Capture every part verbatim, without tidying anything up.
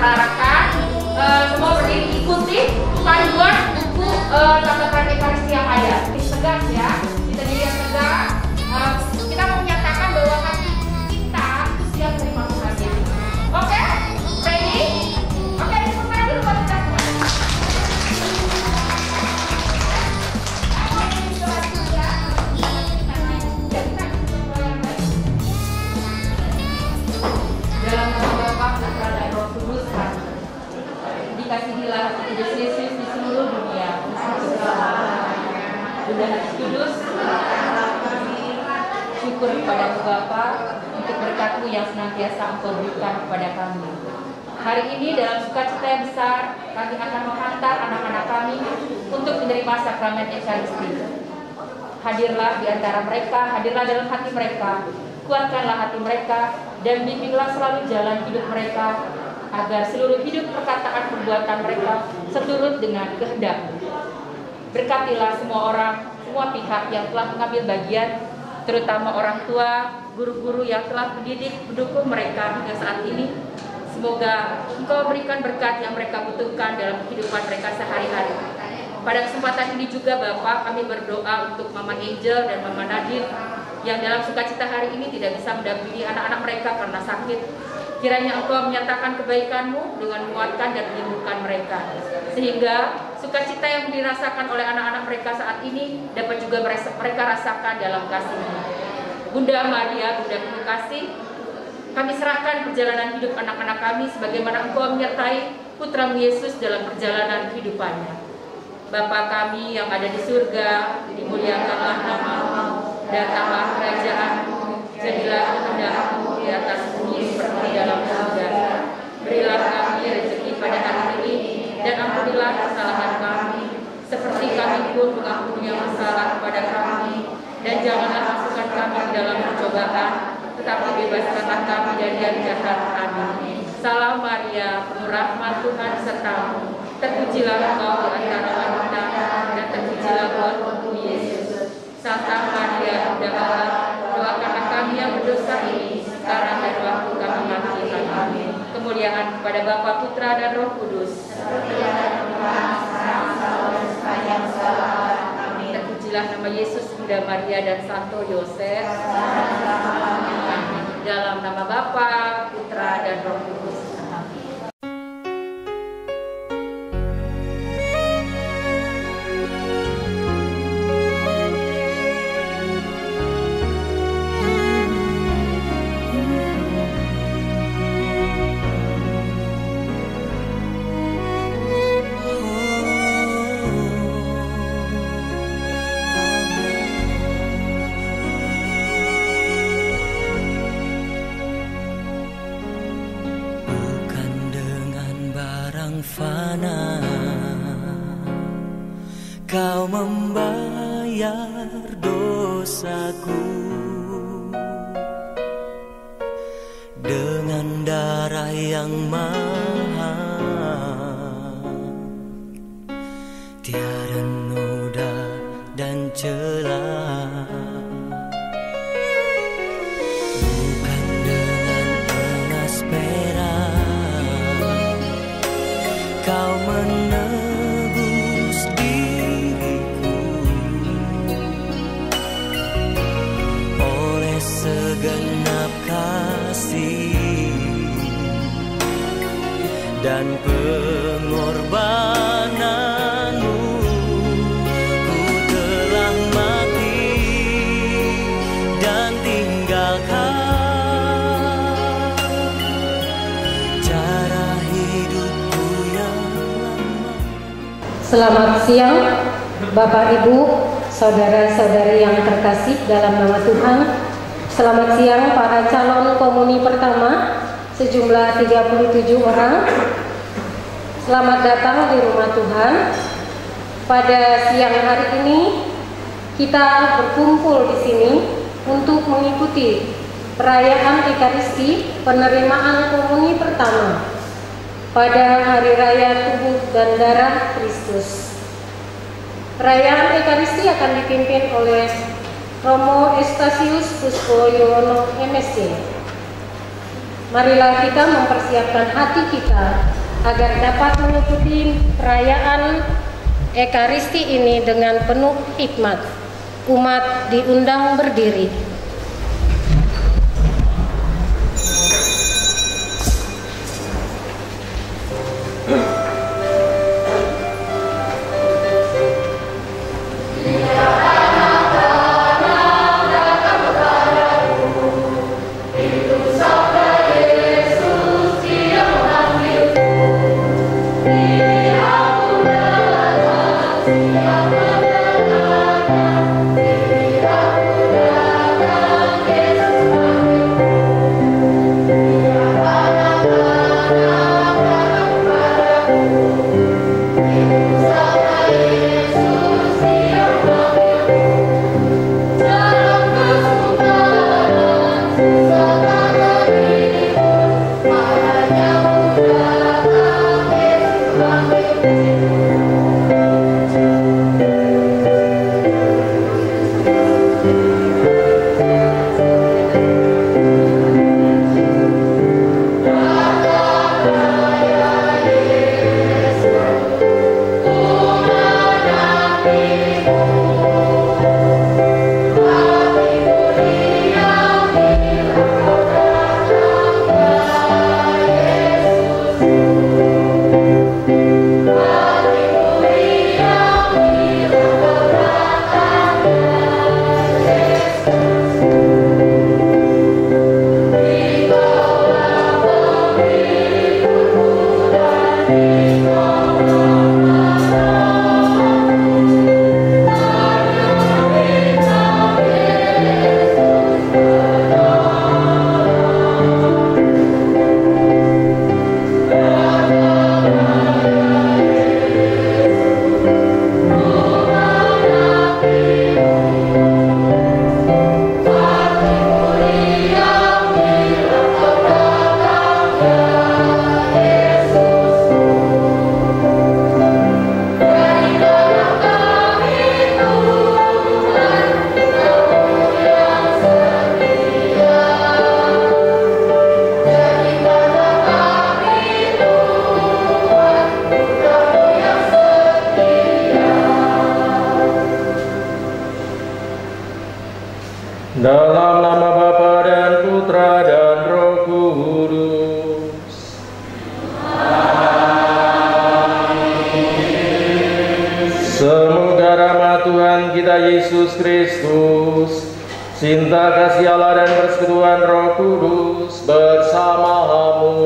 perarakan. Uh, semua berdiri ikuti panduan buku uh, tata praktik Ekaristi yang ada. Tegak ya, kita diri yang tegak. Uh, kita mau menyatakan bahwa hati kita itu siap menerima Tuhan Yesus. Oke, ready? Oke, sekarang dulu buat kita semua. Dalam nama Bapa, Putra dan Roh Kudus. Dikasihilah Kudus Yesus di seluruh dunia. Bunda Yesus Kudus, syukur kepada Bapa untuk berkat-Mu yang senantiasa Engkau berikan kepada kami. Hari ini dalam sukacita yang besar, kami akan menghantar anak-anak kami untuk menerima sakramen Ekaristi. Hadirlah di antara mereka, hadirlah dalam hati mereka, kuatkanlah hati mereka, dan bimbinglah selalu jalan hidup mereka, agar seluruh hidup, perkataan, perbuatan mereka seturut dengan kehendak-Mu. Berkatilah semua orang, semua pihak yang telah mengambil bagian, terutama orang tua, guru-guru yang telah mendidik, mendukung mereka hingga saat ini. Semoga Engkau berikan berkat yang mereka butuhkan dalam kehidupan mereka sehari-hari. Pada kesempatan ini juga Bapak, kami berdoa untuk Mama Angel dan Mama Nadine yang dalam sukacita hari ini tidak bisa mendampingi anak-anak mereka karena sakit. Kiranya Engkau menyatakan kebaikan-Mu dengan menguatkan dan menyembuhkan mereka, sehingga sukacita yang dirasakan oleh anak-anak mereka saat ini dapat juga mereka rasakan dalam kasih-Mu. Bunda Maria, Bunda penuh kasih, kami serahkan perjalanan hidup anak-anak kami sebagaimana Engkau menyertai Putra-Mu Yesus dalam perjalanan kehidupannya. Bapa kami yang ada di surga, dimuliakanlah nama-Mu, datanglah kerajaan-Mu, jadilah kehendak-Mu di atas bumi seperti di dalam surga. Berilah kami rezeki pada hari ini, dan ampunilah kesalahan kami, seperti kami pun mengampuni yang bersalah kepada kami, dan janganlah masukkan kami ke dalam percobaan, tetapi bebaskanlah kami dari yang jahat. Amin. Salam Maria, penuh rahmat, Tuhan serta-Mu. Terpujilah Engkau di antara wanita, dan terpujilah buah-buahmu Yesus. Santa Maria, Bunda Allah, doakanlah kami yang berdosa ini, sekarang dan waktu kami mati. Amin. Kemuliaan kepada Bapa, Putra, dan Roh Kudus. Terpujilah nama Yesus, Bunda Maria, dan Santo Yosef. Dalam nama Bapa, Putra, dan Roh Kudus. Fana, Kau membayar dosaku dengan darah yang mahal, tiada noda dan celah. Bukan dengan emas perak Kau menebus diriku, oleh segenap kasih dan pengorbananmu. Ku telah mati dan tinggalkan cara hidupku yang lama. Selamat siang Bapak Ibu, saudara-saudari yang terkasih dalam nama Tuhan. Selamat siang para calon komuni pertama, sejumlah tiga puluh tujuh orang. Selamat datang di rumah Tuhan. Pada siang hari ini kita berkumpul di sini untuk mengikuti perayaan Ekaristi, penerimaan komuni pertama pada hari raya tubuh dan darah Kristus. Perayaan Ekaristi akan dipimpin oleh Romo Estasius Puspo Yuwono M S C. Marilah kita mempersiapkan hati kita agar dapat mengikuti perayaan Ekaristi ini dengan penuh hikmat. Umat diundang berdiri. Dalam nama Bapa dan Putra dan Roh Kudus. Semoga rahmat Tuhan kita Yesus Kristus, cinta kasih Allah dan persekutuan Roh Kudus bersamamu.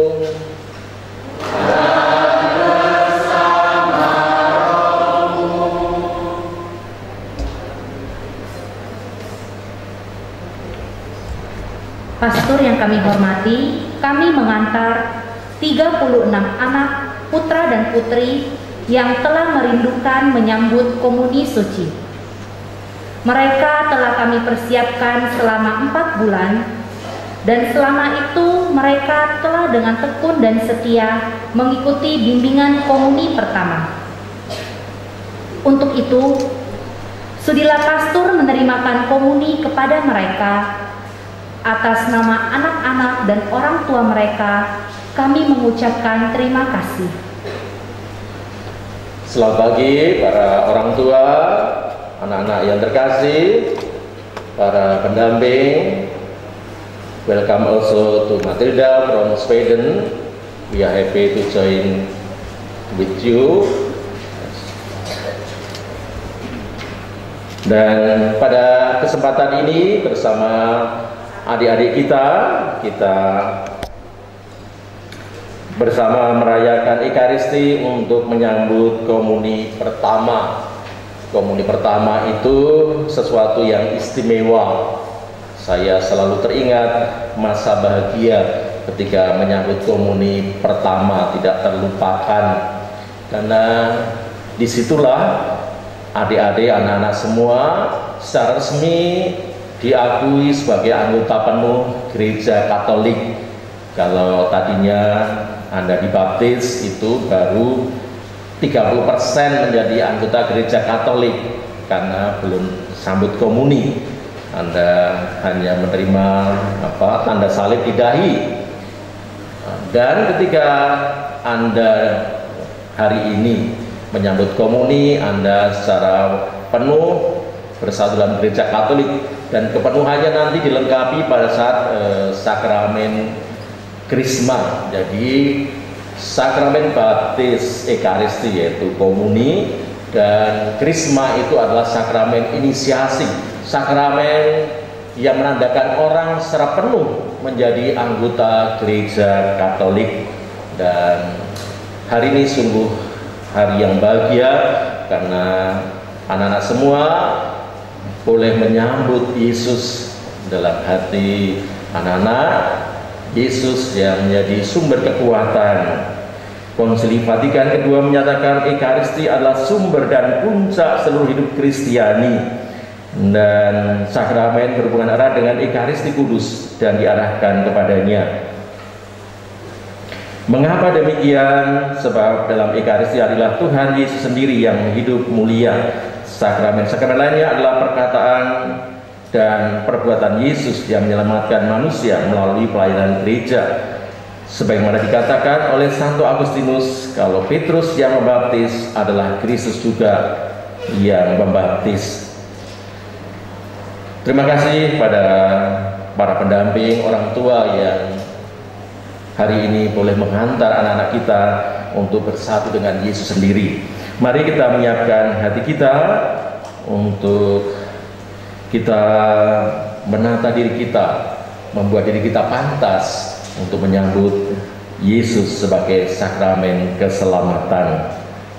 Pastor yang kami hormati, kami mengantar tiga puluh enam anak putra dan putri yang telah merindukan menyambut komuni suci. Mereka telah kami persiapkan selama empat bulan, dan selama itu mereka telah dengan tekun dan setia mengikuti bimbingan komuni pertama. Untuk itu, sudilah pastor menerimakan komuni kepada mereka. Atas nama anak-anak dan orang tua mereka, kami mengucapkan terima kasih. Selamat pagi para orang tua, anak-anak yang terkasih, para pendamping. Welcome also to Matilda from Sweden. We are happy to join with you. Dan pada kesempatan ini bersama adik-adik kita, kita bersama merayakan Ekaristi untuk menyambut komuni pertama. Komuni pertama itu sesuatu yang istimewa. Saya selalu teringat masa bahagia ketika menyambut komuni pertama, tidak terlupakan. Karena disitulah adik-adik, anak-anak semua secara resmi diakui sebagai anggota penuh gereja Katolik. Kalau tadinya Anda dibaptis itu baru tiga puluh persen menjadi anggota gereja Katolik karena belum sambut komuni. Anda hanya menerima apa tanda salib di dahi, Dan ketika Anda hari ini menyambut komuni, Anda secara penuh bersatu dalam gereja Katolik, dan kepenuhannya nanti dilengkapi pada saat eh, sakramen Krisma. Jadi sakramen baptis Ekaristi yaitu komuni, dan Krisma itu adalah sakramen inisiasi, sakramen yang menandakan orang secara penuh menjadi anggota gereja Katolik. Dan hari ini sungguh hari yang bahagia karena anak-anak semua boleh menyambut Yesus dalam hati anak-anak, Yesus yang menjadi sumber kekuatan. Konsili Vatikan kedua menyatakan Ekaristi adalah sumber dan puncak seluruh hidup Kristiani, dan sakramen berhubungan erat dengan Ekaristi Kudus dan diarahkan kepadanya. Mengapa demikian? Sebab dalam Ekaristi adalah Tuhan Yesus sendiri yang hidup mulia. Sakramen-sakramen lainnya adalah perkataan dan perbuatan Yesus yang menyelamatkan manusia melalui pelayanan gereja. Sebagaimana dikatakan oleh Santo Agustinus, kalau Petrus yang membaptis adalah Kristus juga yang membaptis. Terima kasih pada para pendamping, orang tua yang hari ini boleh menghantar anak-anak kita untuk bersatu dengan Yesus sendiri. Mari kita menyiapkan hati kita untuk kita menata diri kita, membuat diri kita pantas untuk menyambut Yesus sebagai sakramen keselamatan.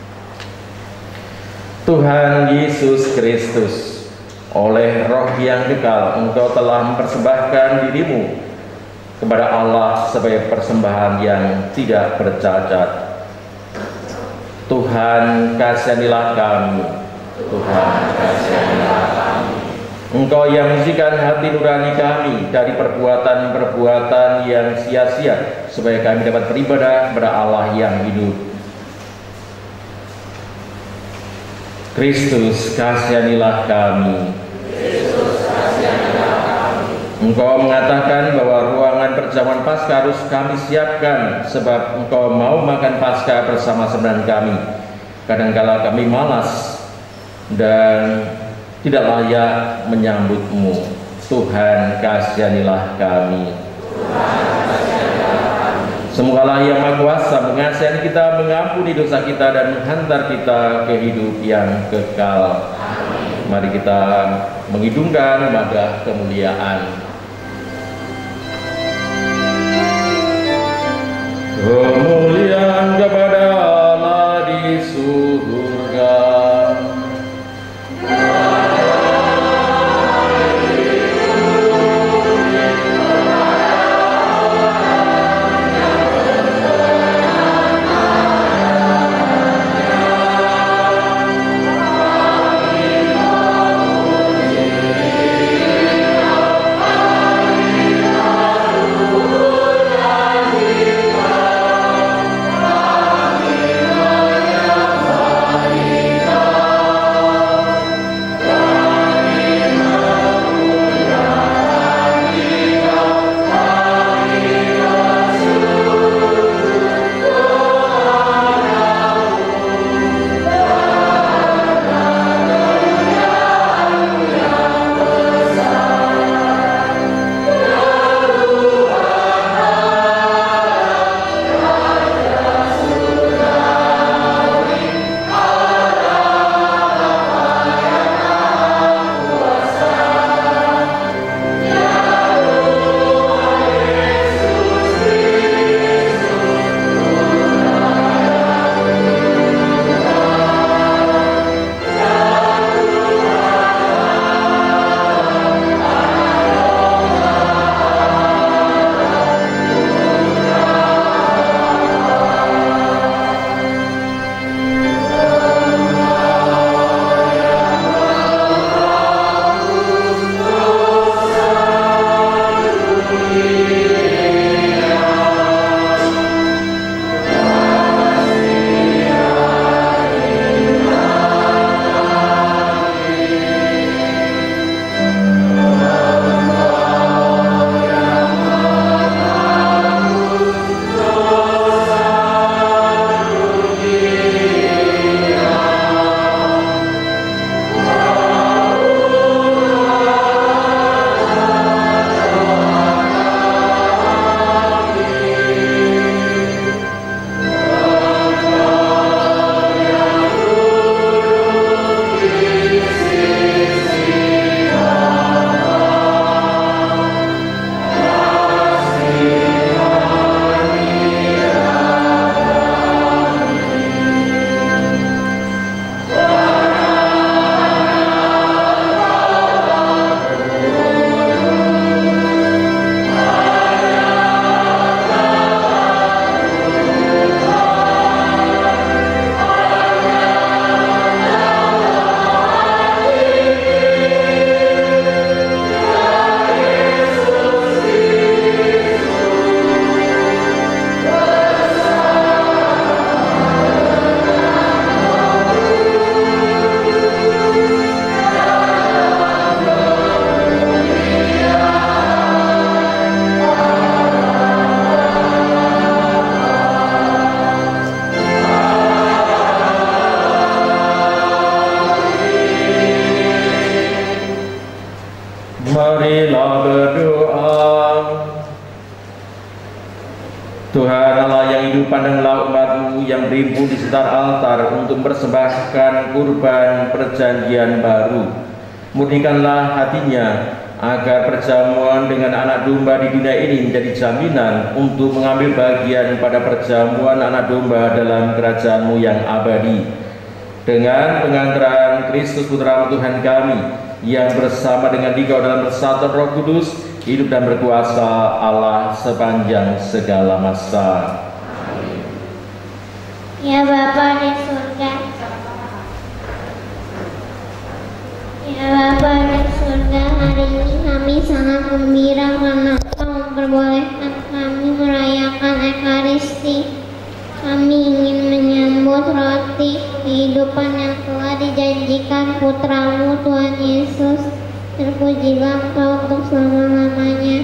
Tuhan Yesus Kristus, oleh Roh yang kekal, Engkau telah mempersembahkan dirimu kepada Allah sebagai persembahan yang tidak bercacat. Tuhan, kasihanilah kami. Tuhan, kasihanilah kami. Engkau yang mensucikan hati nurani kami dari perbuatan-perbuatan yang sia-sia, supaya kami dapat beribadah kepada Allah yang hidup. Kristus, kasihanilah kami. Kristus, kasihanilah kami. Engkau mengatakan bahwa ruangan perjamuan Paskah harus kami siapkan, sebab Engkau mau makan Paskah bersama-sama dengan kami. Kadangkala kami malas dan tidak layak menyambutmu. Tuhan, kasihanilah kami. Tuhan, kasihanilah kami. Semogalah Yang Maha Kuasa mengasihi kita, mengampuni dosa kita, dan menghantar kita ke hidup yang kekal. Amin. Mari kita mengidungkan madah kemuliaan. Kemuliaan kepada Allah di surga. Amin. pandanglah umatmu yang berimpun di sekitar altar untuk mempersembahkan kurban perjanjian baru. Murnikanlah hatinya agar perjamuan dengan anak domba di dunia ini menjadi jaminan untuk mengambil bagian pada perjamuan anak domba dalam kerajaan-Mu yang abadi. Dengan pengantaran Kristus Putra Tuhan kami, yang bersama dengan Dikau dalam persatuan Roh Kudus, hidup dan berkuasa Allah sepanjang segala masa. Ya Bapa di surga, ya Bapa di surga, hari ini kami sangat gembira karena Kau memperbolehkan kami merayakan Ekaristi. Kami ingin menyambut roti kehidupan yang telah dijanjikan Putra-Mu Tuhan Yesus. Terpujilah Kau untuk selama-lamanya.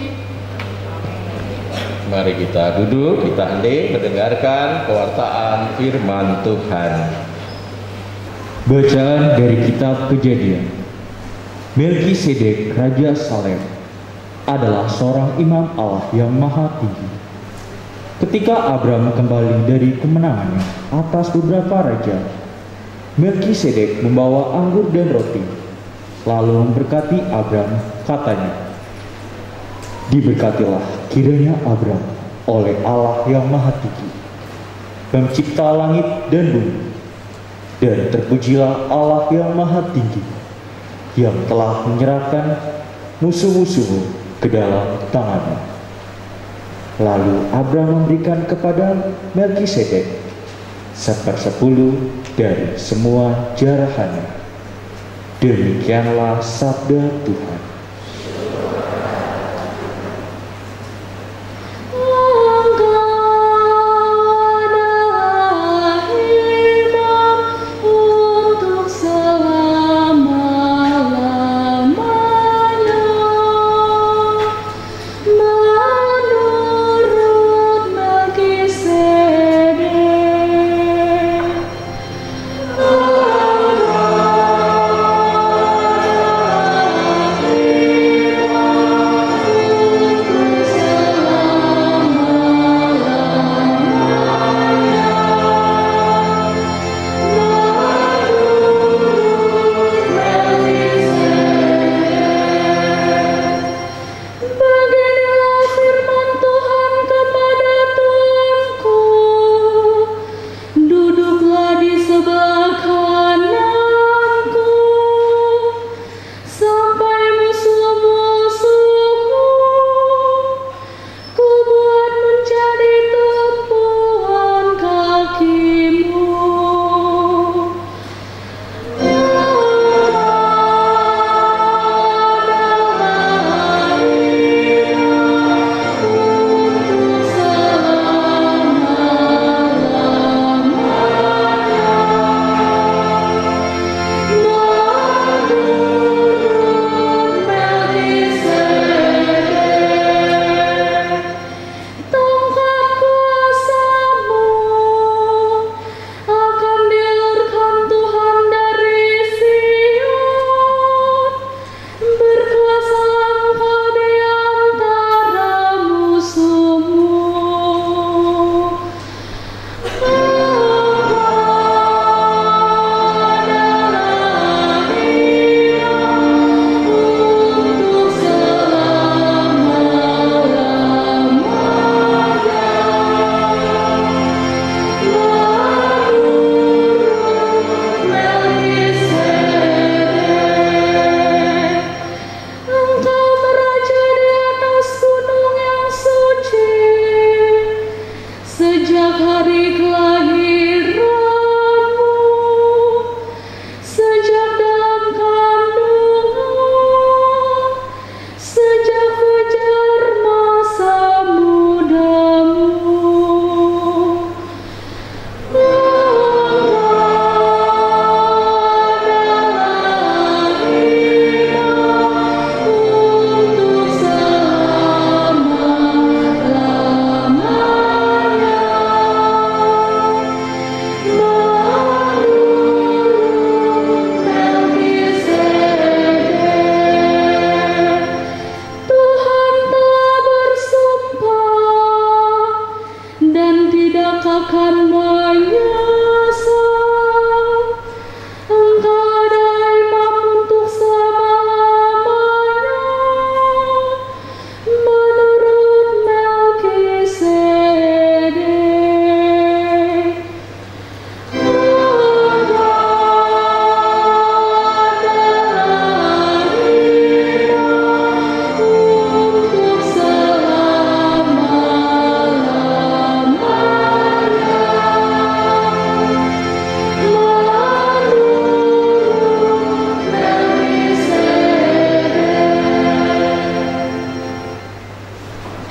Mari kita duduk, kita hening mendengarkan pewartaan firman Tuhan. Bacaan dari kitab Kejadian. Melkisedek Raja Salem adalah seorang imam Allah yang maha tinggi. Ketika Abram kembali dari kemenangannya atas beberapa raja, Melkisedek membawa anggur dan roti, lalu memberkati Abram, katanya, "Diberkatilah kiranya Abram oleh Allah yang maha tinggi, pencipta langit dan bumi, dan terpujilah Allah yang maha tinggi, yang telah menyerahkan musuh-musuhmu ke dalam tanganmu." Lalu Abram memberikan kepada Melkisedek sepersepuluh dari semua jarahannya. Demikianlah sabda Tuhan.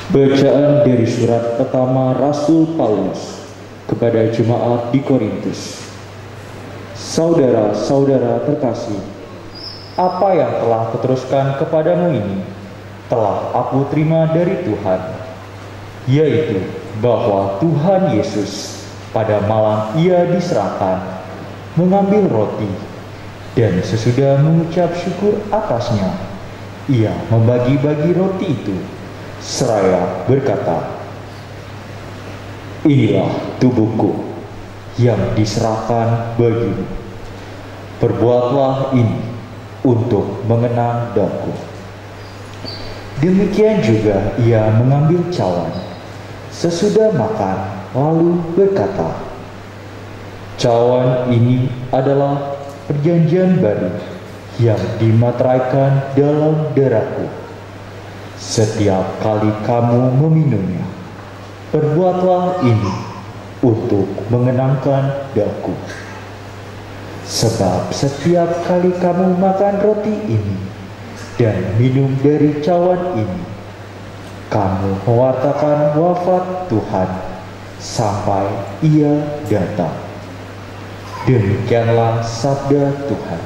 Bacaan dari surat pertama Rasul Paulus kepada jemaat di Korintus. Saudara-saudara terkasih, apa yang telah kuteruskan kepadamu ini telah aku terima dari Tuhan, yaitu bahwa Tuhan Yesus pada malam ia diserahkan mengambil roti, dan sesudah mengucap syukur atasnya, ia membagi-bagi roti itu seraya berkata, "Inilah tubuhku yang diserahkan bagimu. Perbuatlah ini untuk mengenang daku." Demikian juga ia mengambil cawan sesudah makan, lalu berkata, "Cawan ini adalah perjanjian baru yang dimateraikan dalam darahku. Setiap kali kamu meminumnya, perbuatlah ini untuk mengenangkan daku. Sebab setiap kali kamu makan roti ini dan minum dari cawan ini, kamu mewartakan wafat Tuhan sampai ia datang." Demikianlah sabda Tuhan.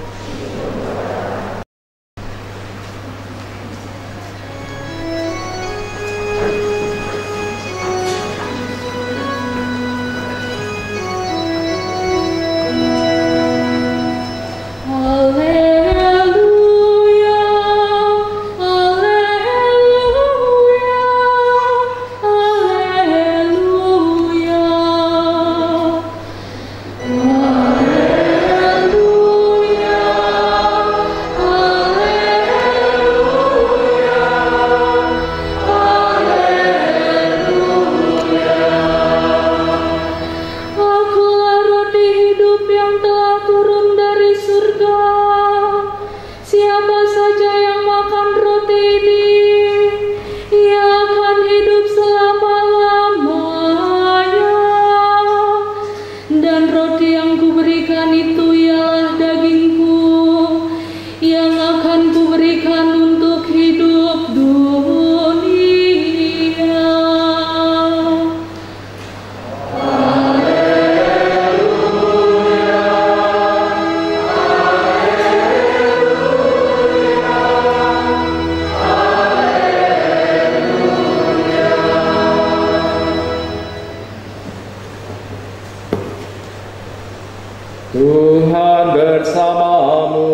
Tuhan bersamamu.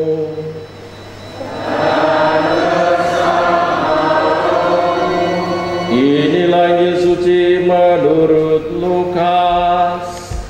Inilah Injil suci menurut Lukas.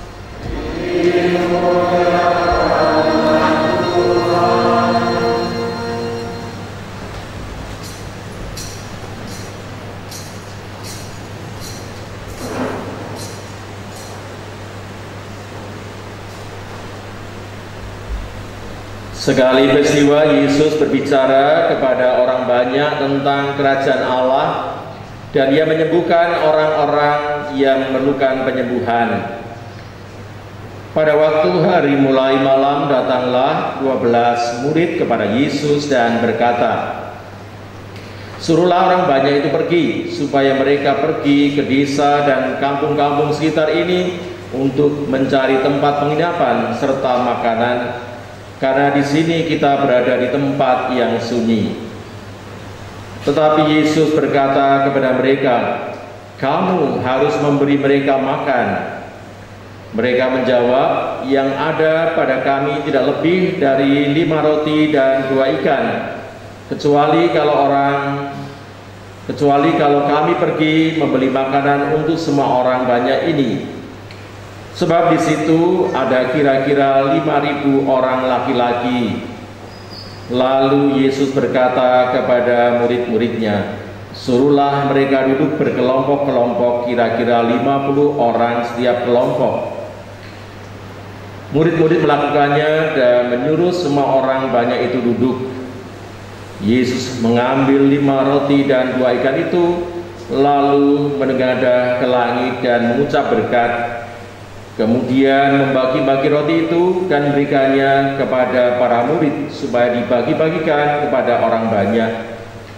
Sekali peristiwa Yesus berbicara kepada orang banyak tentang kerajaan Allah, dan ia menyembuhkan orang-orang yang memerlukan penyembuhan. Pada waktu hari mulai malam, datanglah dua belas murid kepada Yesus dan berkata, "Suruhlah orang banyak itu pergi, supaya mereka pergi ke desa dan kampung-kampung sekitar ini untuk mencari tempat penginapan serta makanan, karena di sini kita berada di tempat yang sunyi." Tetapi Yesus berkata kepada mereka, "Kamu harus memberi mereka makan." Mereka menjawab, "Yang ada pada kami tidak lebih dari lima roti dan dua ikan, kecuali kalau orang, kecuali kalau kami pergi membeli makanan untuk semua orang banyak ini." Sebab di situ ada kira-kira lima ribu orang laki-laki. Lalu Yesus berkata kepada murid-muridnya, "Suruhlah mereka duduk berkelompok-kelompok, kira-kira lima puluh orang setiap kelompok." Murid-murid melakukannya dan menyuruh semua orang banyak itu duduk. Yesus mengambil lima roti dan dua ikan itu, lalu menengadah ke langit dan mengucap berkat. Kemudian membagi-bagi roti itu dan memberikannya kepada para murid supaya dibagi-bagikan kepada orang banyak.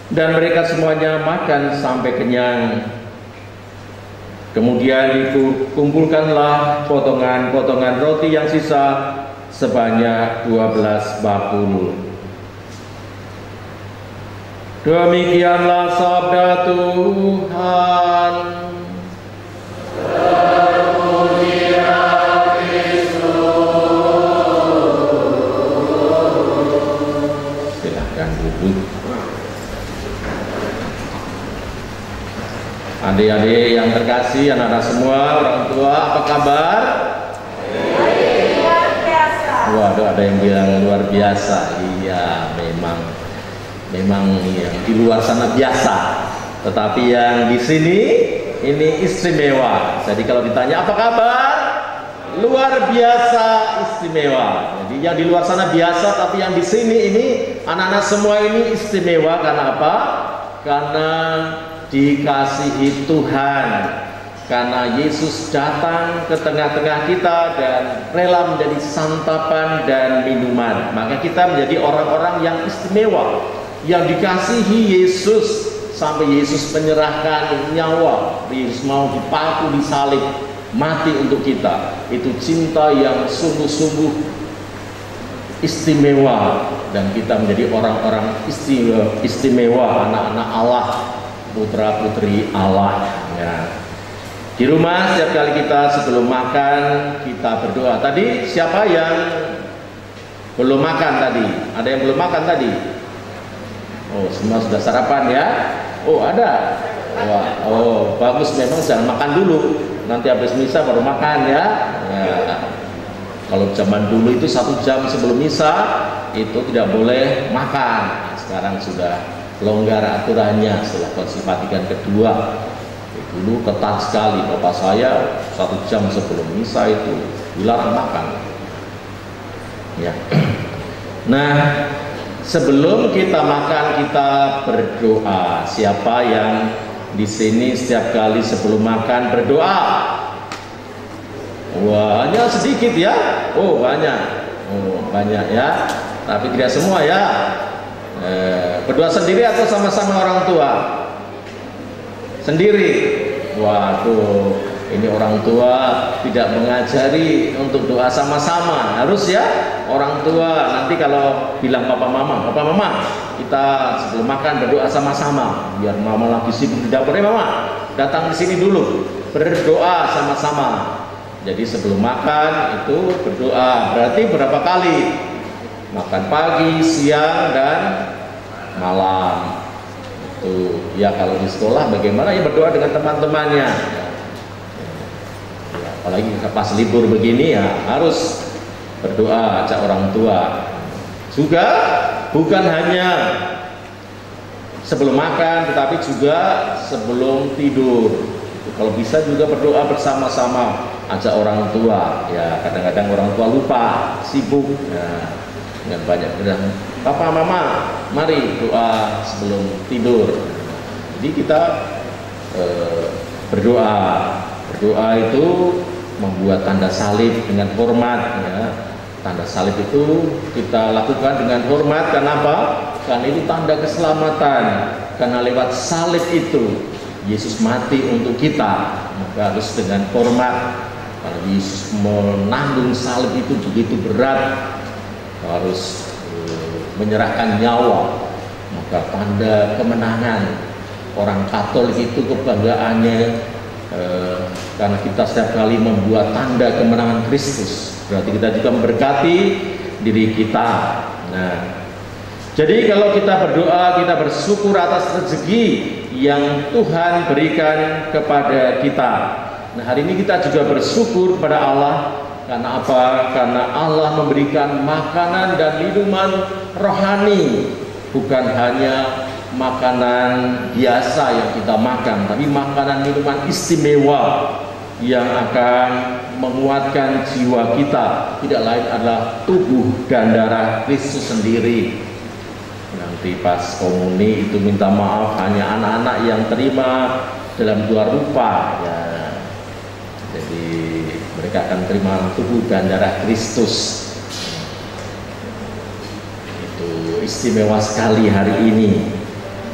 Dan mereka semuanya makan sampai kenyang. Kemudian dikumpulkanlah potongan-potongan roti yang sisa sebanyak dua belas bakul. Demikianlah sabda Tuhan. Silahkan duduk. Adik-adik yang terkasih, anak-anak semua, orang tua, apa kabar? Luar biasa. Waduh, ada yang bilang luar biasa. Iya, memang, memang yang di luar sana biasa. Tetapi yang di sini ini istimewa. Jadi kalau ditanya apa kabar? Luar biasa, istimewa. Jadi yang di luar sana biasa, tapi yang di sini ini anak-anak semua ini istimewa karena apa? Karena dikasihi Tuhan, karena Yesus datang ke tengah-tengah kita dan rela menjadi santapan dan minuman. Maka kita menjadi orang-orang yang istimewa, yang dikasihi Yesus sampai Yesus menyerahkan nyawa. Yesus mau dipaku, disalib, mati untuk kita. Itu cinta yang sungguh-sungguh istimewa, dan kita menjadi orang-orang istimewa, istimewa anak-anak Allah, putra-putri Allah ya. Di rumah setiap kali kita sebelum makan kita berdoa. Tadi siapa yang belum makan tadi? Ada yang belum makan tadi? Oh, semua sudah sarapan ya? Oh, ada. Wah, oh, bagus, memang jangan makan dulu. Nanti habis misa baru makan ya. Ya. Kalau zaman dulu itu satu jam sebelum misa itu tidak boleh makan. Sekarang sudah longgar aturannya setelah Konsil Vatikan kedua. Dulu ketat sekali, bapak saya satu jam sebelum misa itu dilarang makan ya. Nah, sebelum kita makan kita berdoa. Siapa yang di sini setiap kali sebelum makan berdoa? Wah, hanya sedikit ya. Oh, banyak. Oh, banyak ya. Tapi tidak semua ya. Eh, berdoa sendiri atau sama-sama orang tua? Sendiri. Waduh, ini orang tua tidak mengajari untuk doa sama-sama. Harus ya, orang tua nanti kalau bilang papa mama, papa mama, kita sebelum makan berdoa sama-sama. Biar mama lagi sibuk di dapur, eh mama, datang di sini dulu, berdoa sama-sama. Jadi sebelum makan itu berdoa. Berarti berapa kali? Makan pagi, siang, dan malam. Itu ya, kalau di sekolah bagaimana ya, berdoa dengan teman-temannya ya, apalagi pas libur begini ya harus berdoa, ajak orang tua. Juga bukan hanya sebelum makan, tetapi juga sebelum tidur. Kalau bisa juga berdoa bersama-sama, ajak orang tua ya. Kadang-kadang orang tua lupa, sibuk ya, dengan banyak bilang, papa mama mari doa sebelum tidur. Jadi kita eh, berdoa berdoa itu membuat tanda salib dengan hormat ya. Tanda salib itu kita lakukan dengan hormat. Kenapa? Karena itu tanda keselamatan. Karena lewat salib itu Yesus mati untuk kita, maka harus dengan hormat. Karena Yesus menanggung salib itu begitu berat, harus menyerahkan nyawa, maka tanda kemenangan. Orang Katolik itu kebanggaannya eh, karena kita setiap kali membuat tanda kemenangan Kristus, berarti kita juga memberkati diri kita. Nah, jadi kalau kita berdoa, kita bersyukur atas rezeki yang Tuhan berikan kepada kita. Nah, hari ini kita juga bersyukur kepada Allah. Karena apa? Karena Allah memberikan makanan dan minuman rohani, bukan hanya makanan biasa yang kita makan, tapi makanan minuman istimewa yang akan menguatkan jiwa kita. Tidak lain adalah tubuh dan darah Kristus sendiri. Nanti pas komuni itu minta maaf hanya anak-anak yang terima dalam dua rupa ya. Jadi mereka akan terima tubuh dan darah Kristus. Itu istimewa sekali hari ini.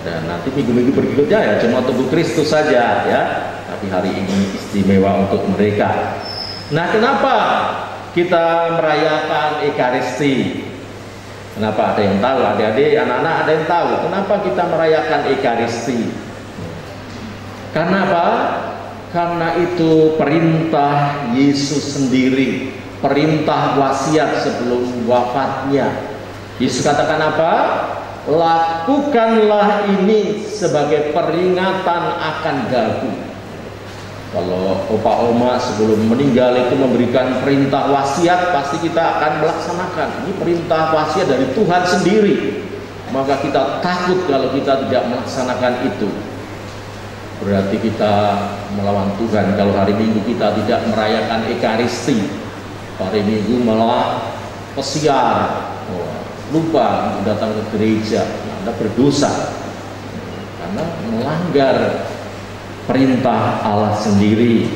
Dan nanti minggu-minggu berikutnya ya cuma tubuh Kristus saja ya. Tapi hari ini istimewa untuk mereka. Nah, kenapa kita merayakan Ekaristi? Kenapa? Ada yang tahu? Adik-adik, anak-anak ada yang tahu kenapa kita merayakan Ekaristi? Karena apa? Karena itu perintah Yesus sendiri, perintah wasiat sebelum wafatnya. Yesus katakan apa? Lakukanlah ini sebagai peringatan akan daku. Kalau opa oma sebelum meninggal itu memberikan perintah wasiat, pasti kita akan melaksanakan. Ini perintah wasiat dari Tuhan sendiri. Maka kita takut kalau kita tidak melaksanakan itu. Berarti kita melawan Tuhan kalau hari Minggu kita tidak merayakan Ekaristi. Hari Minggu malah pesiar, oh, lupa untuk datang ke gereja. Anda berdosa karena melanggar perintah Allah sendiri.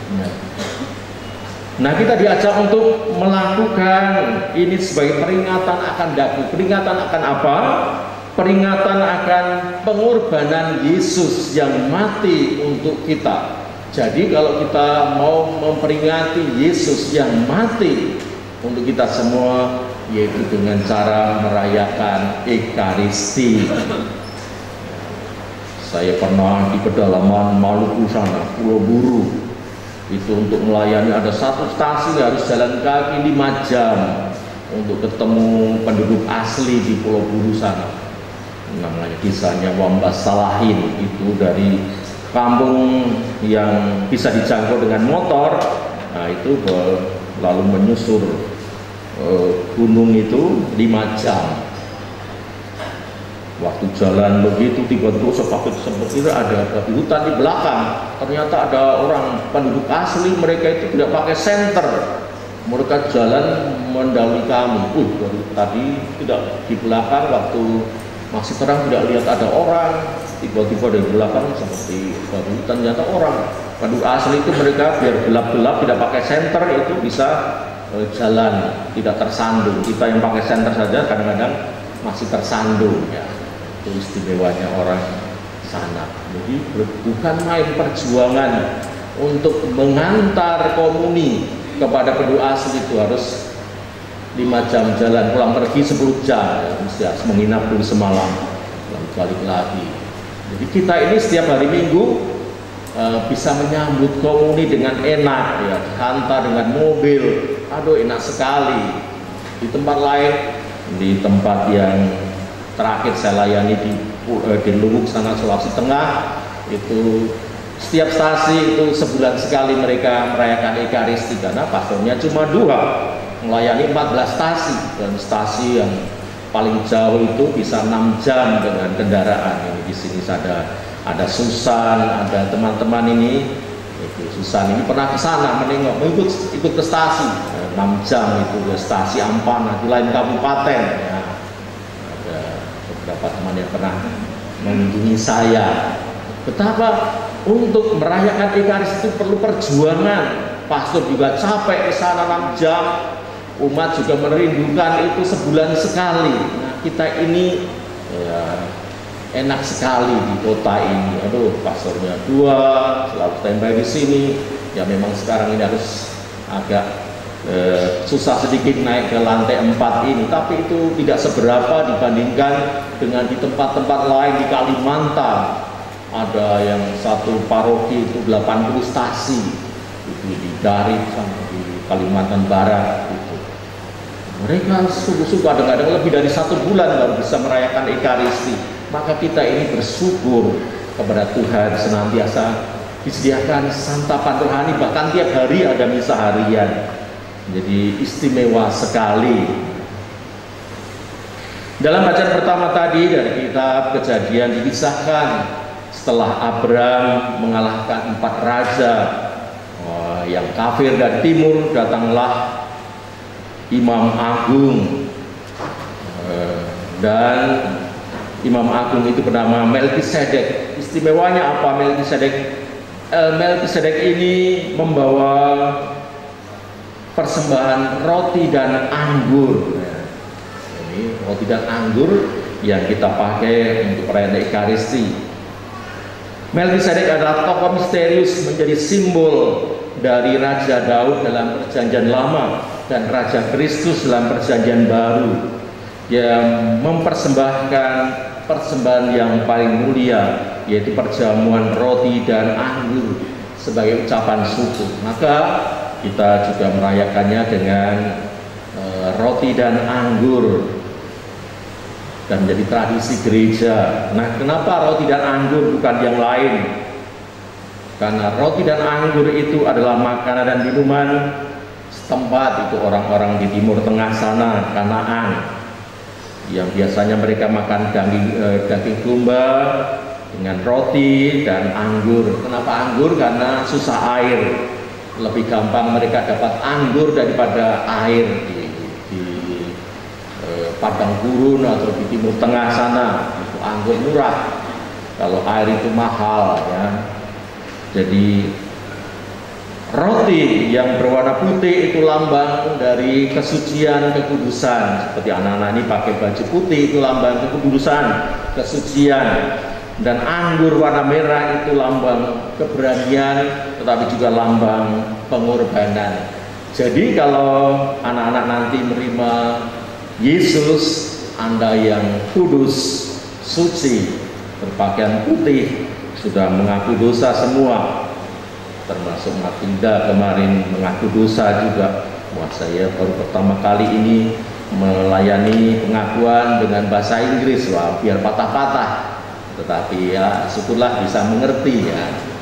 Nah, kita diajak untuk melakukan ini sebagai peringatan akan daku. Peringatan akan apa? Peringatan akan pengorbanan Yesus yang mati untuk kita. Jadi kalau kita mau memperingati Yesus yang mati untuk kita semua, yaitu dengan cara merayakan Ekaristi. Saya pernah di pedalaman Maluku sana, Pulau Buru. Itu untuk melayani ada satu stasi harus jalan kaki lima jam untuk ketemu penduduk asli di Pulau Buru sana. Namanya desanya Wambas Salahin. Itu dari kampung yang bisa dijangkau dengan motor, nah itu lalu menyusur uh, gunung itu lima jam. Waktu jalan begitu tiba-tiba sepaket seperti itu ada di hutan di belakang. Ternyata ada orang penduduk asli, mereka itu tidak pakai senter. Mereka jalan mendahului kami. Uh, dari tadi tidak di belakang waktu masih terang tidak lihat ada orang. Tiba-tiba dari belakang seperti baru hutan ternyata orang. Penduduk asli itu mereka biar gelap-gelap tidak pakai senter itu bisa uh, jalan tidak tersandung. Kita yang pakai senter saja kadang-kadang masih tersandung ya. Itu istimewanya orang sana. Jadi bukan main perjuangan untuk mengantar komuni kepada penduduk asli itu harus lima jam jalan, pulang pergi sepuluh jam ya, mesti harus menginap dulu semalam lalu balik lagi. Jadi kita ini setiap hari Minggu uh, bisa menyambut komuni dengan enak ya, hantar dengan mobil, aduh enak sekali. Di tempat lain, di tempat yang terakhir saya layani di uh, di Luwuk sana Sulawesi Tengah, itu setiap stasi itu sebulan sekali mereka merayakan Ekaristi karena pastornya cuma dua, melayani empat belas stasi, dan stasi yang paling jauh itu bisa enam jam dengan kendaraan. Ini di sini ada ada Susan, ada teman-teman ini. Itu Susan ini pernah ke sana menengok, ikut ikut ke stasi enam jam itu ke stasi Ampana di lain kabupaten. Ya. Ada beberapa teman yang pernah mengunjungi saya. Betapa untuk merayakan Ekaristi itu perlu perjuangan. Pastor juga capek ke sana enam jam. Umat juga merindukan itu sebulan sekali. Nah, kita ini ya, enak sekali di kota ini. Aduh, pastornya dua, selalu standby di sini. Ya memang sekarang ini harus agak eh, susah sedikit naik ke lantai empat ini. Tapi itu tidak seberapa dibandingkan dengan di tempat-tempat lain di Kalimantan. Ada yang satu paroki itu delapan puluh stasi. Itu di Garut sama di Kalimantan Barat. Mereka sungguh-sungguh kadang-kadang lebih dari satu bulan baru bisa merayakan Ekaristi. Maka kita ini bersyukur kepada Tuhan, senantiasa disediakan santapan rohani, bahkan tiap hari ada misa harian. Jadi istimewa sekali. Dalam bacaan pertama tadi dari kitab Kejadian dikisahkan setelah Abram mengalahkan empat raja oh, yang kafir dari timur, datanglah Imam Agung, dan Imam Agung itu bernama Melkisedek. Istimewanya apa Melkisedek? Melkisedek ini membawa persembahan roti dan anggur. Ini roti dan anggur yang kita pakai untuk perayaan Ekaristi. Melkisedek adalah tokoh misterius, menjadi simbol dari Raja Daud dalam Perjanjian Lama dan Raja Kristus dalam Perjanjian Baru, yang mempersembahkan persembahan yang paling mulia, yaitu perjamuan roti dan anggur sebagai ucapan syukur. Maka kita juga merayakannya dengan e, roti dan anggur, dan menjadi tradisi gereja. Nah, kenapa roti dan anggur bukan yang lain? Karena roti dan anggur itu adalah makanan dan minuman setempat, itu orang-orang di Timur Tengah sana, Kanaan, yang biasanya mereka makan daging, eh, daging domba dengan roti dan anggur. Kenapa anggur? Karena susah air, lebih gampang mereka dapat anggur daripada air di, di eh, padang gurun atau di Timur Tengah sana. Itu anggur murah, kalau air itu mahal ya. Jadi roti yang berwarna putih itu lambang dari kesucian, kekudusan. Seperti anak-anak ini pakai baju putih, itu lambang kekudusan, kesucian. Dan anggur warna merah itu lambang keberanian, tetapi juga lambang pengorbanan. Jadi kalau anak-anak nanti menerima Yesus, Anda yang kudus, suci, berpakaian putih, sudah mengaku dosa semua, termasuk Matilda kemarin mengaku dosa juga. Wah, saya baru pertama kali ini melayani pengakuan dengan bahasa Inggris, wah biar patah-patah, tetapi ya syukurlah bisa mengerti ya.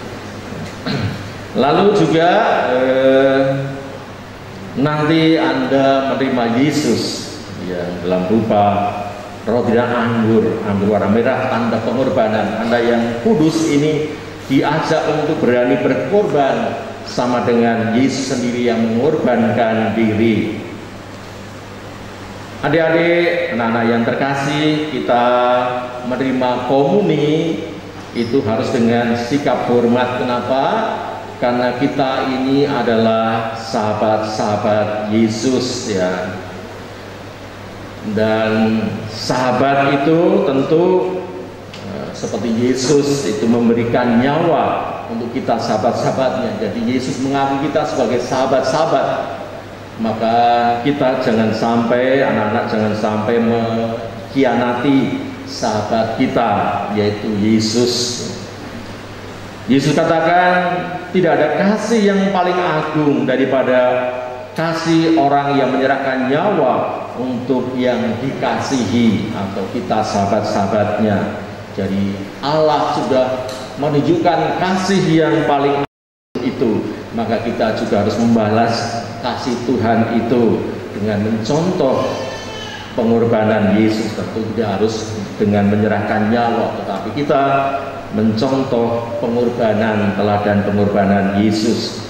Lalu juga eh, nanti Anda menerima Yesus yang dalam rupa roti dan anggur, anggur warna merah, tanda pengorbanan. Anda yang kudus ini diajak untuk berani berkorban, sama dengan Yesus sendiri yang mengorbankan diri. Adik-adik, anak-anak yang terkasih, kita menerima komuni itu harus dengan sikap hormat. Kenapa? Karena kita ini adalah sahabat-sahabat Yesus ya. Dan sahabat itu tentu seperti Yesus itu memberikan nyawa untuk kita sahabat-sahabatnya. Jadi Yesus mengaku kita sebagai sahabat-sahabat. Maka kita jangan sampai, anak-anak jangan sampai mengkhianati sahabat kita, yaitu Yesus. Yesus katakan tidak ada kasih yang paling agung daripada kasih orang yang menyerahkan nyawa untuk yang dikasihi, atau kita sahabat-sahabatnya. Jadi Allah sudah menunjukkan kasih yang paling itu, maka kita juga harus membalas kasih Tuhan itu dengan mencontoh pengorbanan Yesus. Tentu tidak harus dengan menyerahkan nyawa, tetapi kita mencontoh pengorbanan, teladan pengorbanan Yesus.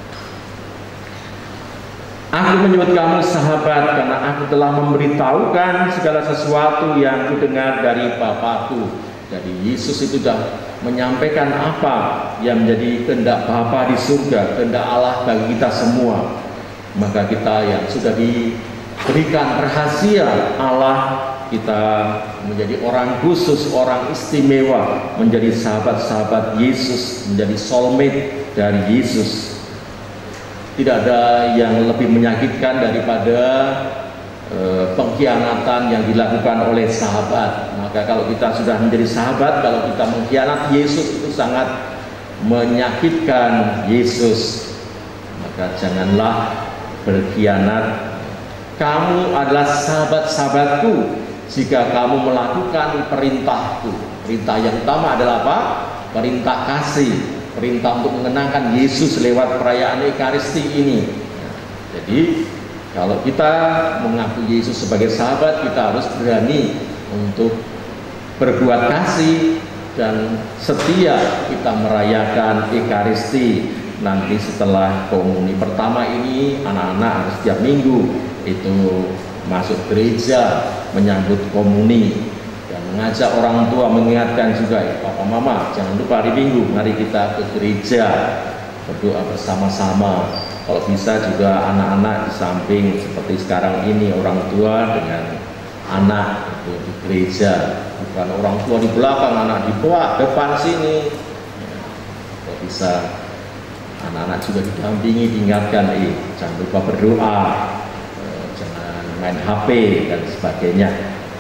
Aku menyebut kamu sahabat karena aku telah memberitahukan segala sesuatu yang kudengar dari Bapakku. Jadi Yesus itu sudah menyampaikan apa yang menjadi kehendak Bapa di surga, kehendak Allah bagi kita semua. Maka kita yang sudah diberikan rahasia Allah, kita menjadi orang khusus, orang istimewa, menjadi sahabat-sahabat Yesus, menjadi soulmate dari Yesus. Tidak ada yang lebih menyakitkan daripada e, pengkhianatan yang dilakukan oleh sahabat. Maka kalau kita sudah menjadi sahabat, kalau kita mengkhianati Yesus, itu sangat menyakitkan Yesus. Maka janganlah berkhianat. Kamu adalah sahabat-sahabatku jika kamu melakukan perintahku. Perintah yang utama adalah apa? Perintah kasih. Perintah untuk mengenangkan Yesus lewat perayaan Ekaristi ini. Jadi kalau kita mengaku Yesus sebagai sahabat, kita harus berani untuk berbuat kasih dan setia kita merayakan Ekaristi. Nanti setelah komuni pertama ini, anak-anak harus setiap minggu itu masuk gereja menyambut komuni. Mengajak orang tua, mengingatkan juga, ya, Papa Mama jangan lupa hari Minggu mari kita ke gereja berdoa bersama-sama. Kalau bisa juga anak-anak di samping seperti sekarang ini, orang tua dengan anak itu di gereja, bukan orang tua di belakang, anak di bawah depan sini. Kok bisa anak-anak juga didampingi, diingatkan, eh jangan lupa berdoa, eh, jangan main H P dan sebagainya.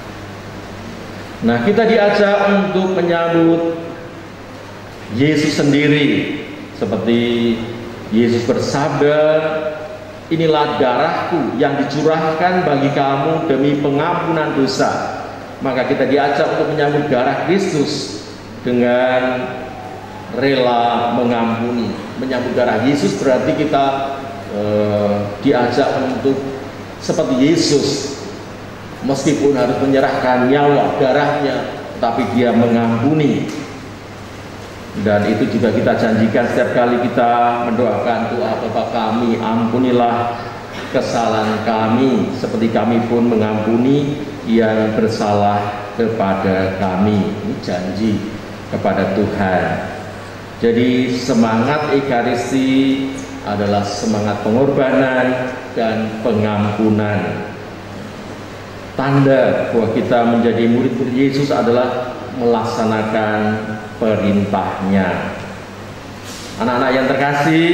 Nah, kita diajak untuk menyambut Yesus sendiri, seperti Yesus bersabda, inilah darahku yang dicurahkan bagi kamu demi pengampunan dosa. Maka kita diajak untuk menyambut darah Kristus dengan rela mengampuni. Menyambut darah Yesus berarti kita eh, diajak untuk seperti Yesus, meskipun harus menyerahkan nyawa darahnya, tapi dia mengampuni. Dan itu juga kita janjikan setiap kali kita mendoakan doa Bapa kami, ampunilah kesalahan kami seperti kami pun mengampuni yang bersalah kepada kami. Ini janji kepada Tuhan. Jadi semangat Ekaristi adalah semangat pengorbanan dan pengampunan. Tanda bahwa kita menjadi murid-murid Yesus adalah melaksanakan perintahnya. Anak-anak yang terkasih,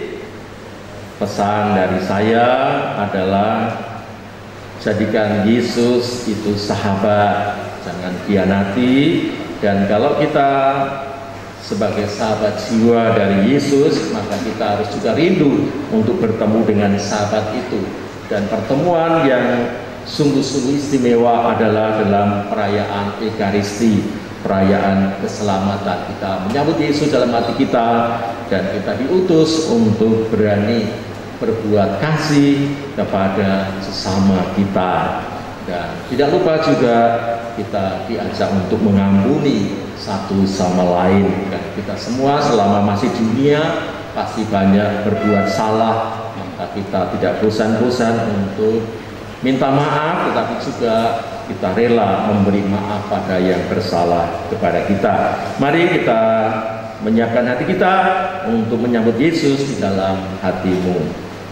pesan dari saya adalah jadikan Yesus itu sahabat, jangan khianati. Dan kalau kita sebagai sahabat jiwa dari Yesus, maka kita harus juga rindu untuk bertemu dengan sahabat itu. Dan pertemuan yang sungguh-sungguh istimewa adalah dalam perayaan Ekaristi, perayaan keselamatan. Kita menyambut Yesus dalam hati kita, dan kita diutus untuk berani berbuat kasih kepada sesama kita. Dan tidak lupa juga kita diajak untuk mengampuni satu sama lain. Dan kita semua selama masih dunia pasti banyak berbuat salah, maka kita tidak bosan-bosan untuk minta maaf, tetapi juga kita rela memberi maaf pada yang bersalah kepada kita. Mari kita menyiapkan hati kita untuk menyambut Yesus di dalam hatimu.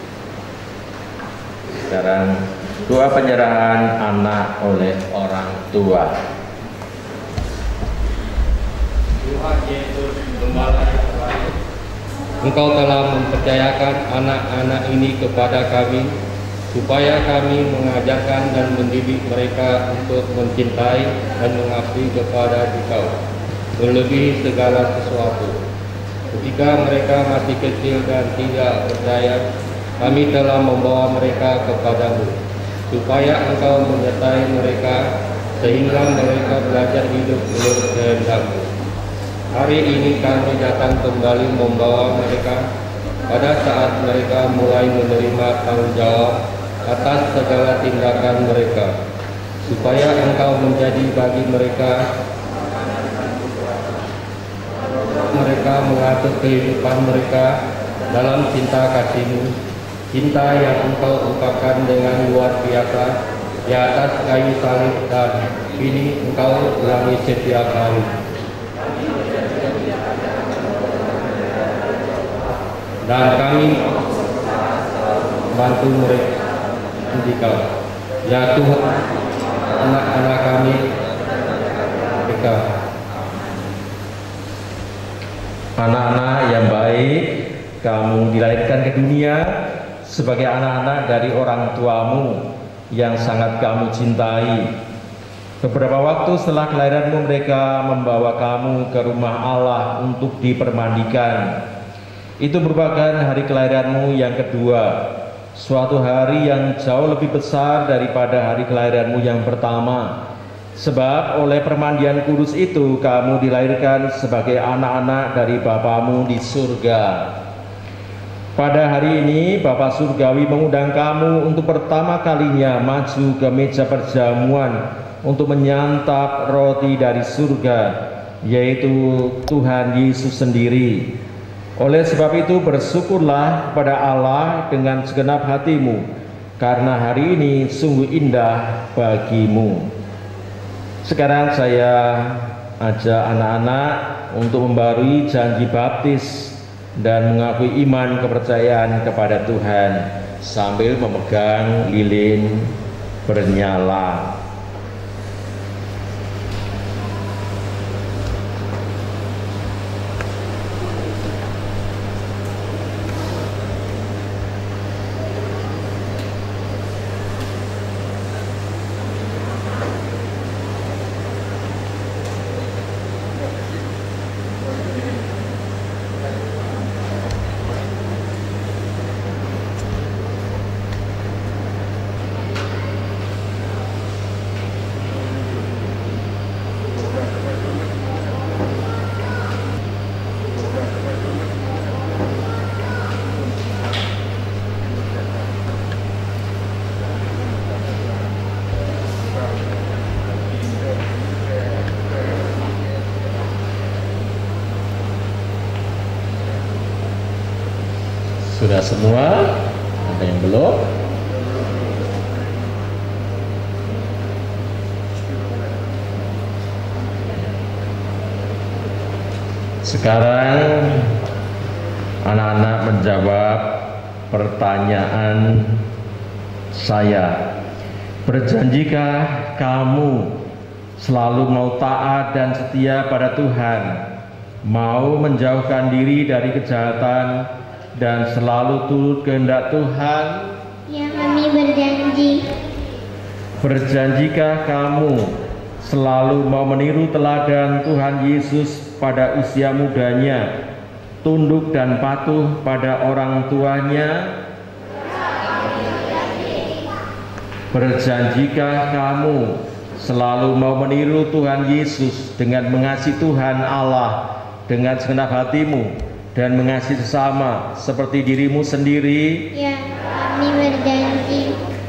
Sekarang doa penyerahan anak oleh orang tua. Tuhan Yesus, Gembala yang baik, Engkau telah mempercayakan anak-anak ini kepada kami, supaya kami mengajarkan dan mendidik mereka untuk mencintai dan mengabdi kepada Engkau melebihi segala sesuatu. Ketika mereka masih kecil dan tidak percaya, kami telah membawa mereka kepadamu, supaya Engkau menyertai mereka sehingga mereka belajar hidup menurut kehendak-Mu. Hari ini kami datang kembali membawa mereka pada saat mereka mulai menerima tanggung jawab atas segala tindakan mereka, supaya Engkau menjadi bagi mereka mereka mengatur kehidupan mereka dalam cinta kasih-Mu, cinta yang Engkau ungkapkan dengan luar biasa di atas kayu salib, dan ini Engkau ulangi setiap hari. Dan kami bantu mereka, Engkau, ya Tuhan, anak-anak kami, mereka. Anak-anak yang baik, kamu dilahirkan ke dunia sebagai anak-anak dari orang tuamu yang sangat kamu cintai. Beberapa waktu setelah kelahiranmu, mereka membawa kamu ke rumah Allah untuk dipermandikan. Itu merupakan hari kelahiranmu yang kedua, suatu hari yang jauh lebih besar daripada hari kelahiranmu yang pertama. Sebab oleh permandian kudus itu kamu dilahirkan sebagai anak-anak dari Bapamu di surga. Pada hari ini Bapa Surgawi mengundang kamu untuk pertama kalinya maju ke meja perjamuan untuk menyantap roti dari surga, yaitu Tuhan Yesus sendiri. Oleh sebab itu bersyukurlah pada Allah dengan segenap hatimu, karena hari ini sungguh indah bagimu. Sekarang saya ajak anak-anak untuk membarui janji baptis dan mengakui iman kepercayaan kepada Tuhan sambil memegang lilin bernyala. Sudah semua? Ada yang belum? Sekarang anak-anak menjawab pertanyaan saya. Berjanjikah kamu selalu mau taat dan setia pada Tuhan, mau menjauhkan diri dari kejahatan dan selalu turut kehendak Tuhan? Ya, kami berjanji. Berjanjikah kamu selalu mau meniru teladan Tuhan Yesus pada usia mudanya, tunduk dan patuh pada orang tuanya? Berjanjikah kamu selalu mau meniru Tuhan Yesus dengan mengasihi Tuhan Allah dengan segenap hatimu dan mengasihi sesama seperti dirimu sendiri? Ya, kami berjanji.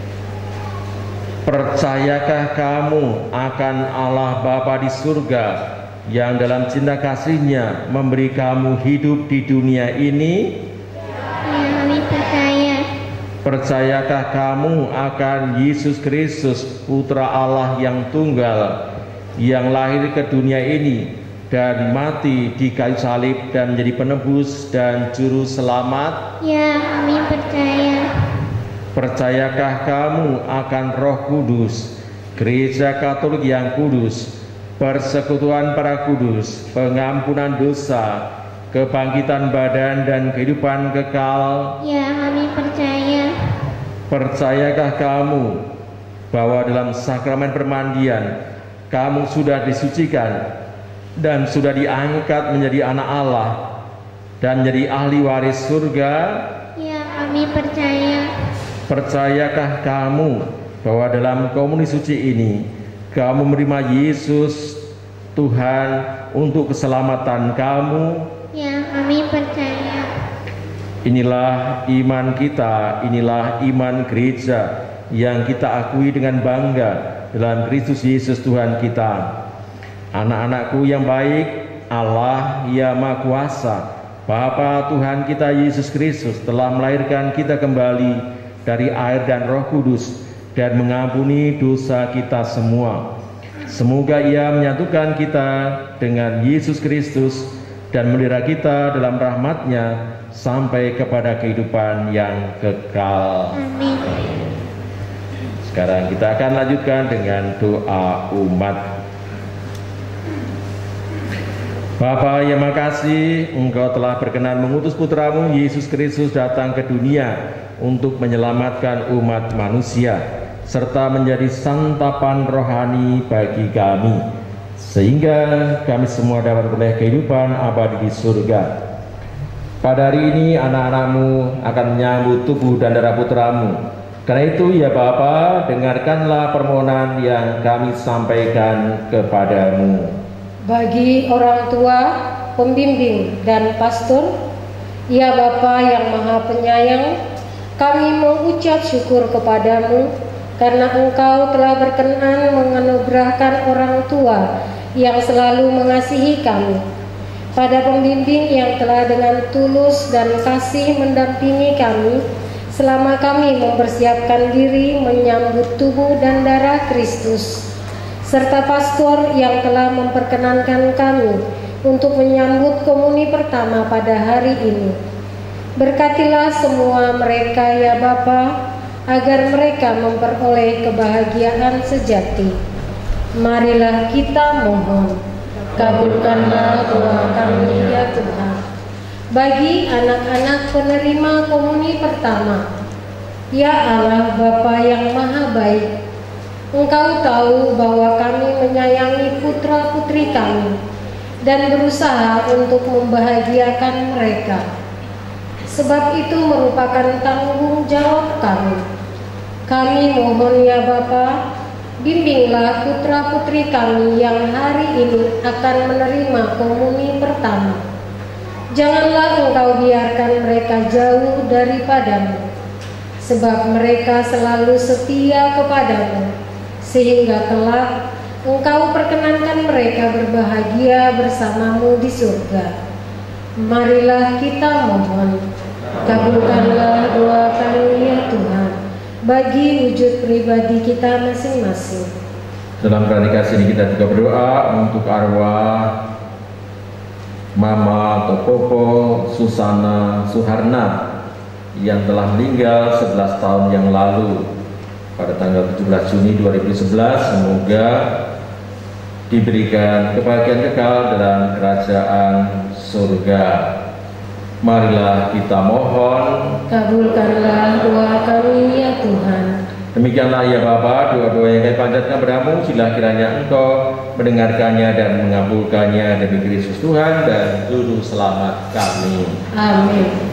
Percayakah kamu akan Allah Bapa di surga yang dalam cinta kasih-Nya memberi kamu hidup di dunia ini? Ya, kami percaya. Percayakah kamu akan Yesus Kristus, Putra Allah yang tunggal, yang lahir ke dunia ini dan mati di kayu salib dan menjadi penebus dan juru selamat? Ya, kami percaya. Percayakah kamu akan Roh Kudus, Gereja Katolik yang kudus, persekutuan para kudus, pengampunan dosa, kebangkitan badan dan kehidupan kekal? Ya, kami percaya. Percayakah kamu bahwa dalam sakramen permandian kamu sudah disucikan dan sudah diangkat menjadi anak Allah dan menjadi ahli waris surga? Ya, kami percaya. Percayakah kamu bahwa dalam komuni suci ini kamu menerima Yesus Tuhan untuk keselamatan kamu? Ya, kami percaya. Inilah iman kita, inilah iman gereja yang kita akui dengan bangga dalam Kristus Yesus Tuhan kita. Anak-anakku yang baik, Allah yang Maha Kuasa, Bapa Tuhan kita Yesus Kristus telah melahirkan kita kembali dari air dan Roh Kudus dan mengampuni dosa kita semua. Semoga Ia menyatukan kita dengan Yesus Kristus dan memelihara kita dalam rahmat-Nya sampai kepada kehidupan yang kekal. Amin. Sekarang kita akan lanjutkan dengan doa umat. Bapa yang makasih, Engkau telah berkenan mengutus putramu Yesus Kristus datang ke dunia untuk menyelamatkan umat manusia serta menjadi santapan rohani bagi kami, sehingga kami semua dapat beroleh kehidupan abadi di surga. Pada hari ini anak-anakmu akan menyambut tubuh dan darah putramu. Karena itu ya Bapa, dengarkanlah permohonan yang kami sampaikan kepadamu. Bagi orang tua, pembimbing dan pastor, ya Bapa yang Maha Penyayang, kami mengucap syukur kepadamu karena Engkau telah berkenan menganugerahkan orang tua yang selalu mengasihi kami. Pada pembimbing yang telah dengan tulus dan kasih mendampingi kami selama kami mempersiapkan diri menyambut tubuh dan darah Kristus, serta pastor yang telah memperkenankan kami untuk menyambut komuni pertama pada hari ini. Berkatilah semua mereka ya Bapa, agar mereka memperoleh kebahagiaan sejati. Marilah kita mohon, kabulkanlah doa kami ya Tuhan. Bagi anak-anak penerima komuni pertama, ya Allah Bapa yang Maha Baik, Engkau tahu bahwa kami menyayangi putra-putri kami dan berusaha untuk membahagiakan mereka. Sebab itu merupakan tanggung jawab kami. Kami mohon ya Bapa, bimbinglah putra-putri kami yang hari ini akan menerima komuni pertama. Janganlah Engkau biarkan mereka jauh daripadamu, sebab mereka selalu setia kepadamu, sehingga kelak Engkau perkenankan mereka berbahagia bersamamu di surga. Marilah kita mohon, Kabulkanlah doa kami ya Tuhan, bagi wujud pribadi kita masing-masing. Dalam komunikasi ini kita juga berdoa untuk arwah Mama atau Popo Susana Suharna yang telah meninggal sebelas tahun yang lalu pada tanggal tujuh belas Juni dua ribu sebelas. Semoga diberikan kebahagiaan kekal dalam kerajaan surga. Marilah kita mohon. Kabulkanlah doa kami ya Tuhan. Demikianlah ya Bapa, doa-doa yang kami panjatkan padamu, silah kiranya Engkau mendengarkannya dan mengabulkannya demi Kristus Tuhan dan Juru Selamat kami. Amin.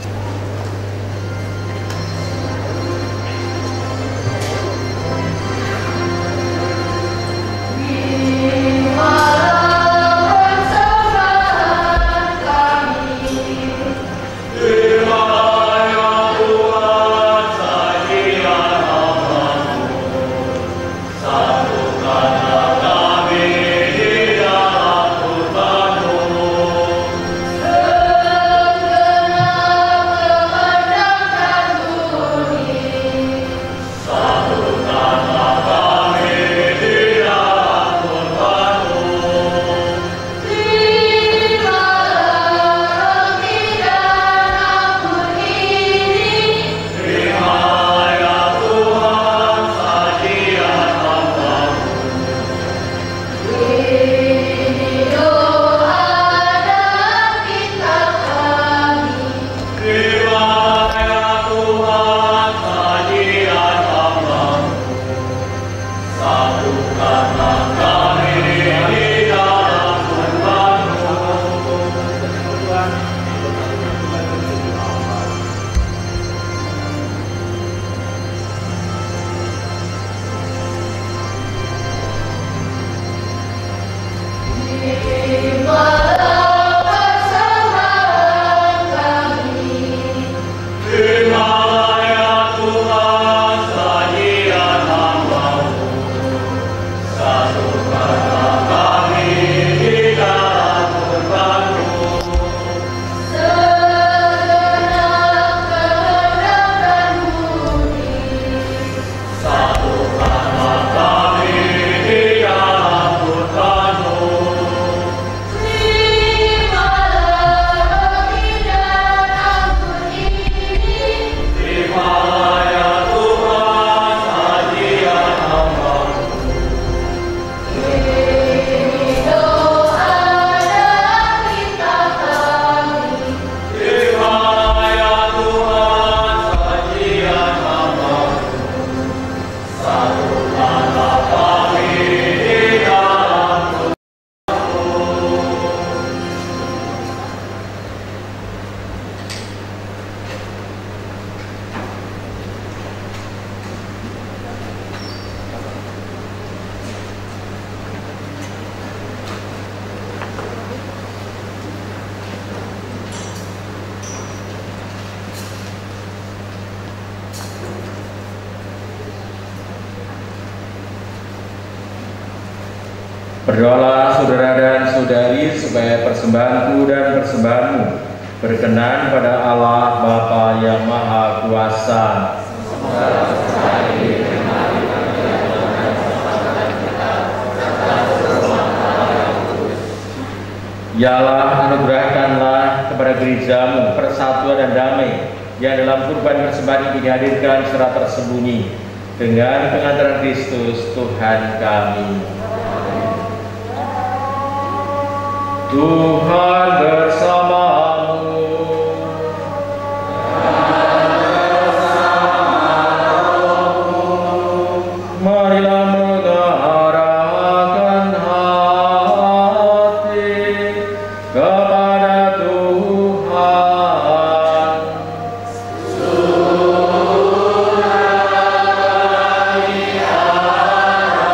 Berdoalah saudara dan saudari supaya persembahanku dan persembahanmu berkenan pada Allah Bapa yang Maha Kuasa. Ya Allah, anugerahkanlah kepada gerejamu persatuan dan damai yang dalam kurban persembahan ini dihadirkan secara tersembunyi dengan pengantaran Kristus Tuhan kami. Tuhan bersamamu. Marilah mengarahkan hati kepada Tuhan.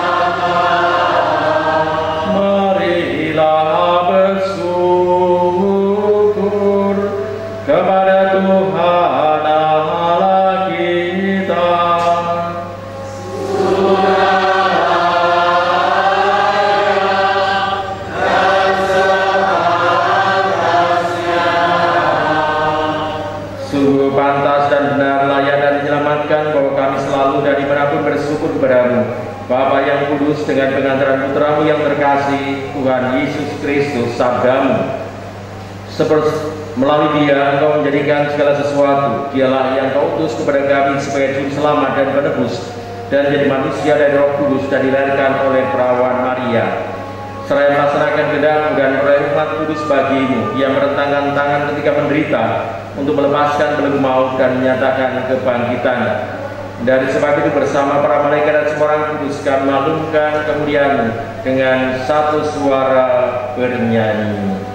Marilah bersyukur Sungguh pantas dan benar, layak dan menyelamatkan bahwa kami selalu dan dimanapun bersyukur kepadamu, Bapa yang kudus, dengan pengantaran putramu yang terkasih, Tuhan Yesus Kristus, sabdamu. Seperti melalui dia engkau menjadikan segala sesuatu. Dialah yang kau utus kepada kami sebagai juru selamat dan penebus, dan jadi manusia dari Roh Kudus dan dilahirkan oleh perawan Maria. Seraya melaksanakan kehendak-Mu dan oleh umat kudus bagimu, yang merentangkan tangan ketika menderita untuk melepaskan belenggu maut dan menyatakan kebangkitan. Dari sebab itu bersama para malaikat dan semua orang kudus kami mengagungkan kemuliaan-Mu dengan satu suara bernyanyi.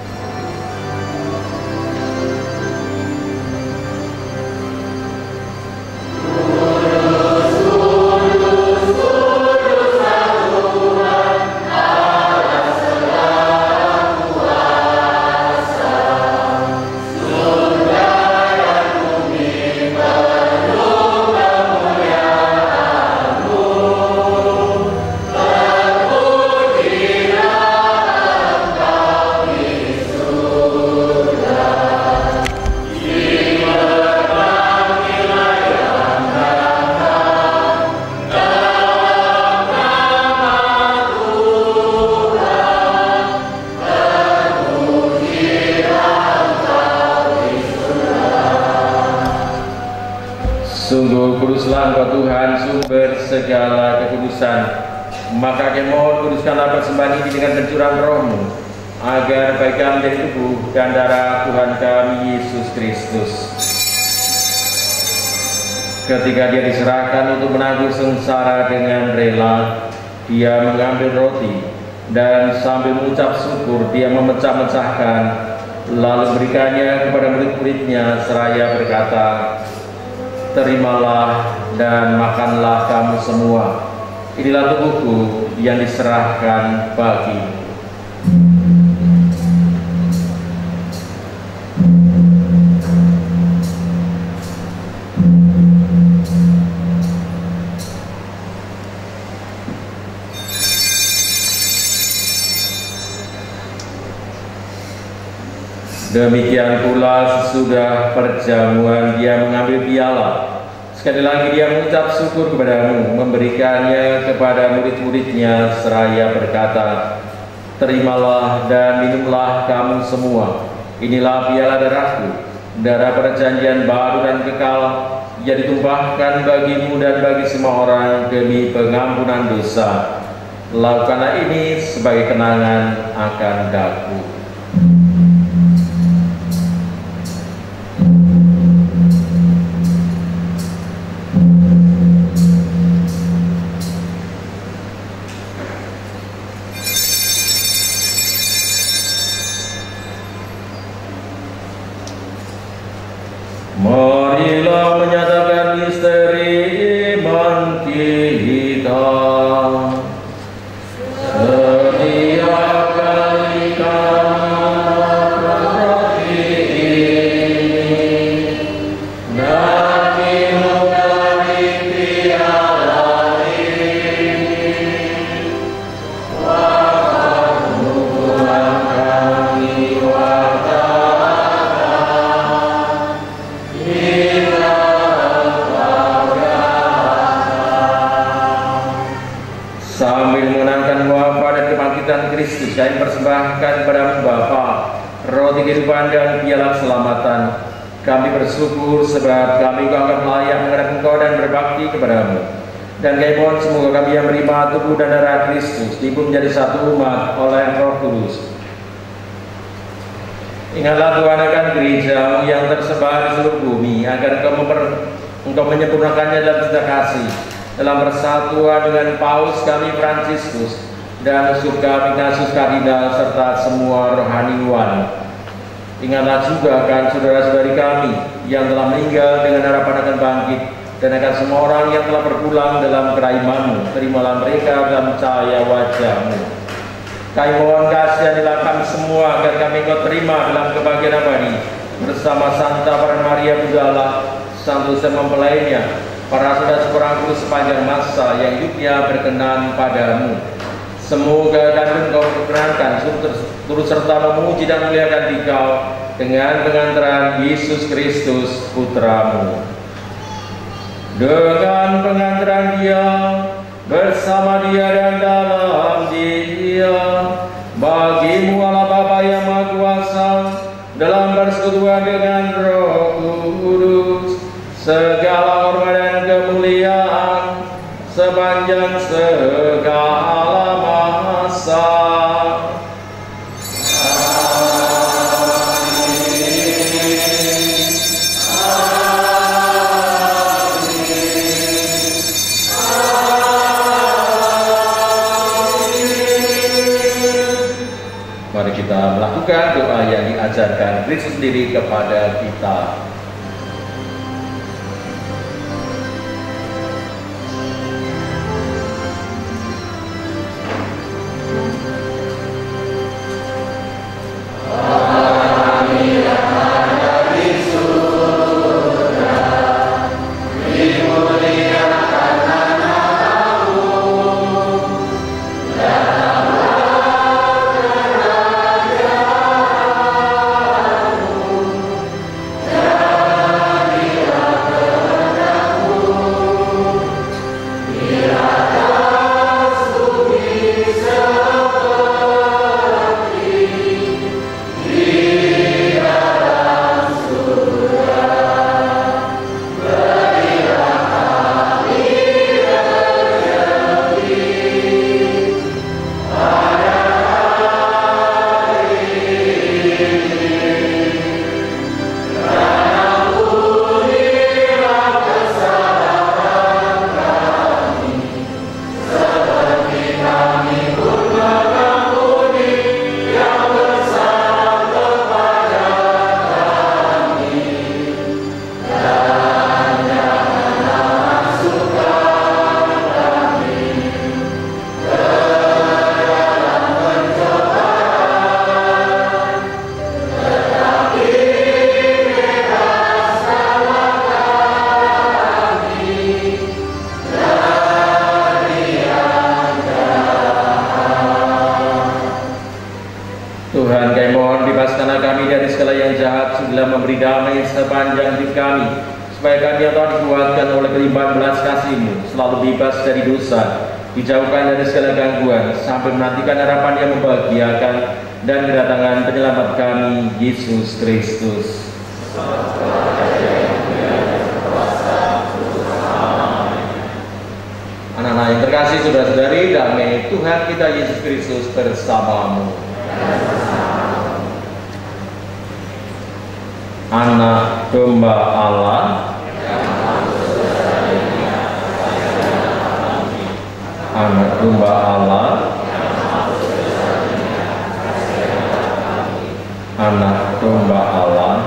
Sungguh kuduslah Engkau Tuhan, sumber segala kekudusan. Maka kami mohon kuduskanlah persembahan ini dengan pencurahan Roh-Mu, agar bagi kami menjadi tubuh dan darah Tuhan kami Yesus Kristus. Ketika dia diserahkan untuk menanggung sengsara dengan rela, dia mengambil roti dan sambil mengucap syukur dia memecah-mecahkan, lalu memberikannya kepada murid-muridnya seraya berkata, "Terimalah dan makanlah kamu semua. Inilah tubuhku yang diserahkan bagi." Demikian pula sesudah perjamuan dia mengambil piala. Sekali lagi dia mengucap syukur kepadamu, memberikannya kepada murid-muridnya seraya berkata, "Terimalah dan minumlah kamu semua. Inilah piala darahku, darah perjanjian baru dan kekal, yang ditumpahkan bagimu dan bagi semua orang demi pengampunan dosa. Lakukanlah ini sebagai kenangan akan daku." Marilah menyatakan misteri iman kita. Setiap kali kami makan roti ini dan minum dari piala ini, maka Tuhan kami wadakan sambil mengenangkan wafat dan kebangkitan Kristus, kami persembahkan kepada-Mu Bapa roti kehidupan dan piala keselamatan. Kami bersyukur sebab kami akan layak menghadap Engkau dan berbakti kepada-Mu. Dan kami mohon semoga kami yang menerima tubuh dan darah Kristus dihimpun menjadi satu umat oleh Roh Kudus. Ingatlah Tuhan akan gereja-Mu yang tersebar di seluruh bumi, agar Engkau, memper, Engkau menyempurnakannya dalam cinta kasih, dalam persatuan dengan Paus kami Fransiskus dan uskup kami Ignatius Kardinal serta semua rohaniwan. Ingatlah juga akan saudara-saudari kami yang telah meninggal dengan harapan akan bangkit, dan akan semua orang yang telah berpulang dalam keraiman-Mu. Terimalah mereka dalam cahaya wajah-Mu. Kami mohon kasihanilah kami semua agar kami Engkau terima dalam kebahagiaan abadi bersama Santa Maria Maria Bunda Allah, Santo Yosef mempelainya, para saudara-saudara kudus sepanjang masa yang hidupnya berkenan padamu. Semoga kami Engkau berkenankan turut serta memuji dan memuliakan Dikau dengan pengantaran Yesus Kristus Putramu. Dengan pengantaran Dia, bersama Dia dan dalam Dia, bagimu Allah Bapa yang Maha Kuasa, dalam persekutuan dengan Roh Kudus, segala hormat dan kemuliaan sepanjang segala masa. Mari kita melakukan doa yang diajarkan Kristus sendiri kepada kita. Tuhan, kami mohon bebaskanlah kami dari segala yang jahat, segala memberi damai sepanjang hidup kami, supaya kami yang telah dikuatkan oleh kelimpahan belas kasih-Mu, selalu bebas dari dosa, dijauhkan dari segala gangguan, sampai menantikan harapan yang membahagiakan dan kedatangan penyelamat kami, Yesus Kristus. Anak-anak yang terkasih, saudara-saudari, damai Tuhan kita Yesus Kristus bersamamu. Anak domba Allah, anak domba Allah, anak domba Allah.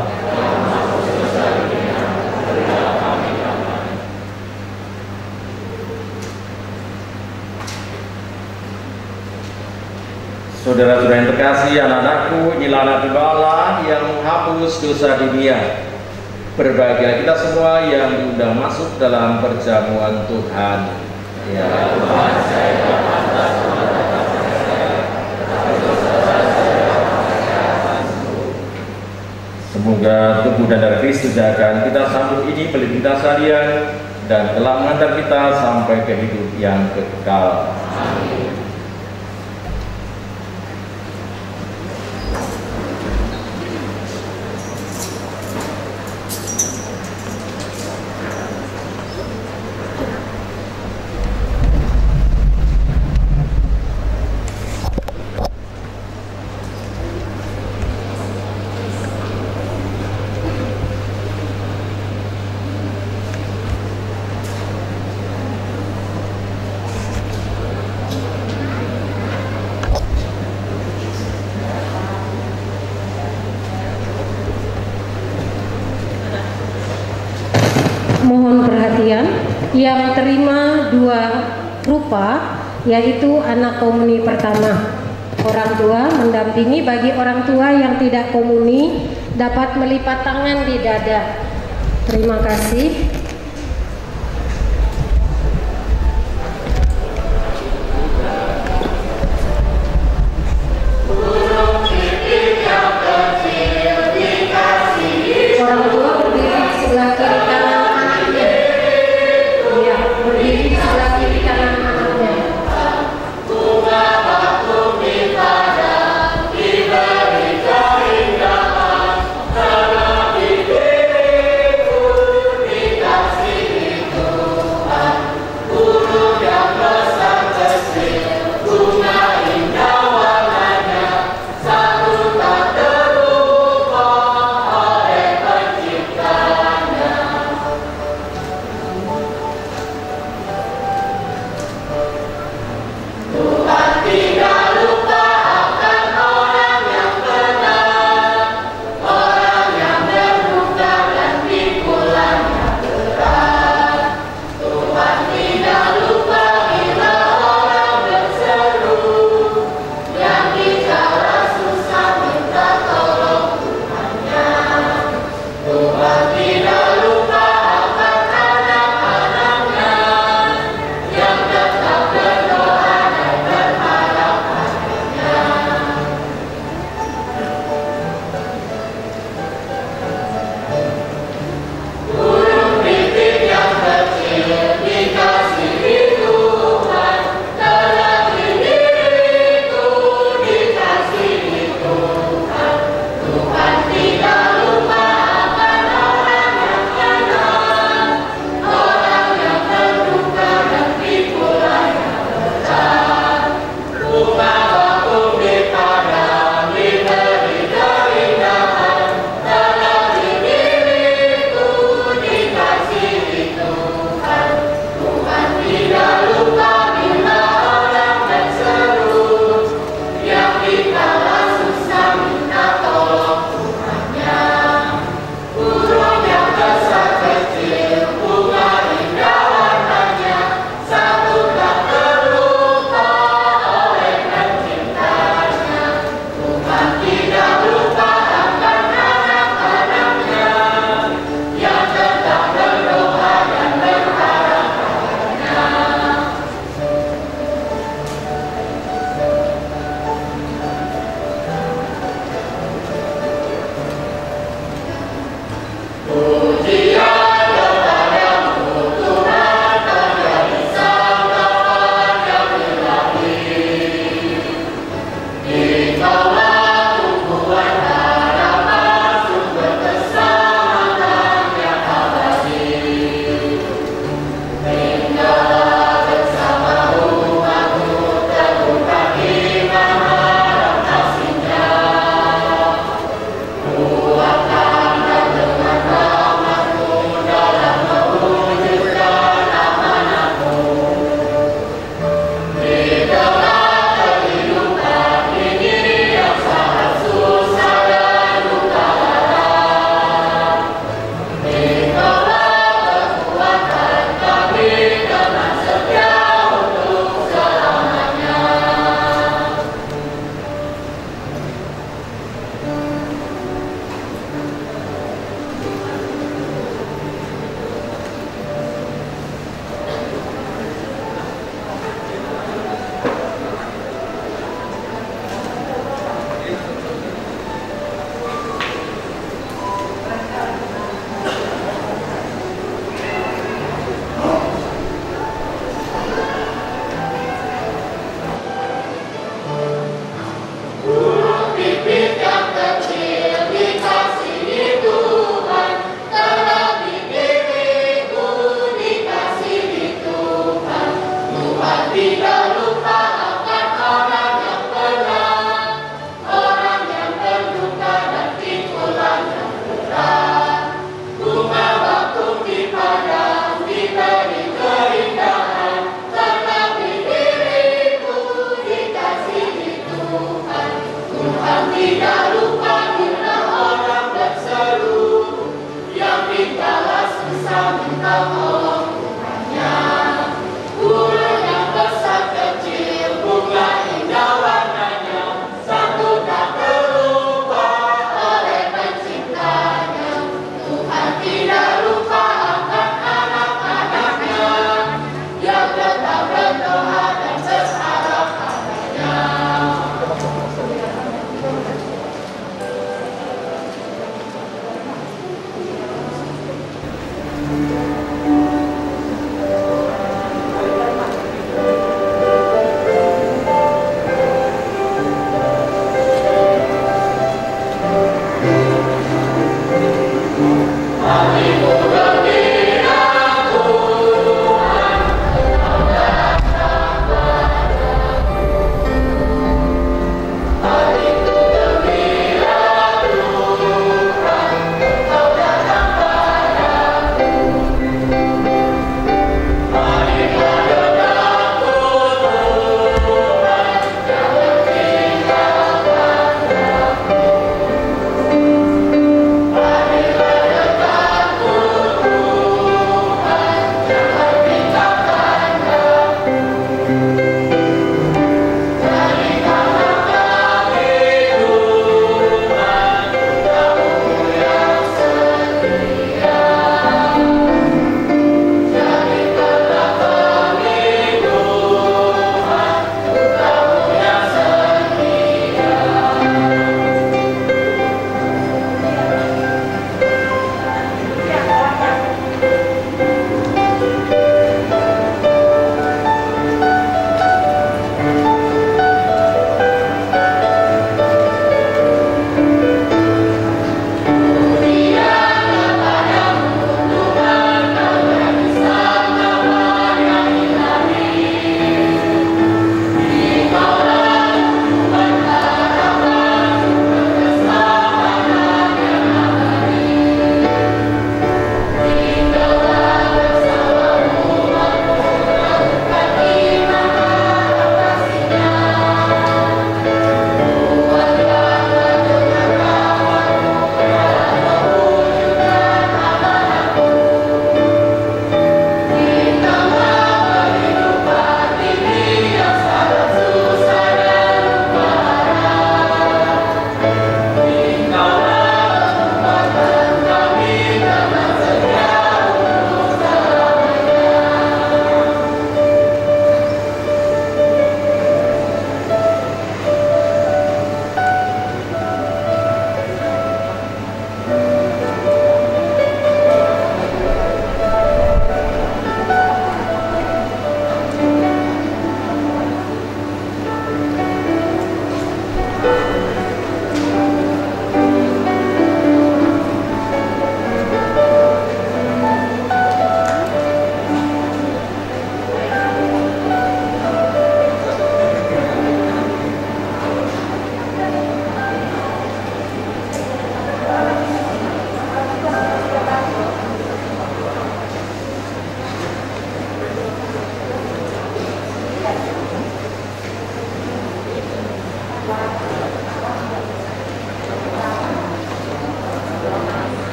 Saudara-saudara yang terkasih, anak-anakku, inilah anak domba Allah yang menghapus dosa dunia. Berbahagia kita semua yang diundang masuk dalam perjamuan Tuhan. Ya Tuhan, saya berpantas semoga tubuh dan darah Kristus akan kita sambut ini melintas harian dan telah mengantar kita sampai ke hidup yang kekal. Amin. Mohon perhatian, yang terima dua rupa yaitu anak komuni pertama. Orang tua mendampingi bagi orang tua yang tidak komuni dapat melipat tangan di dada. Terima kasih. Burung pipit yang kecil di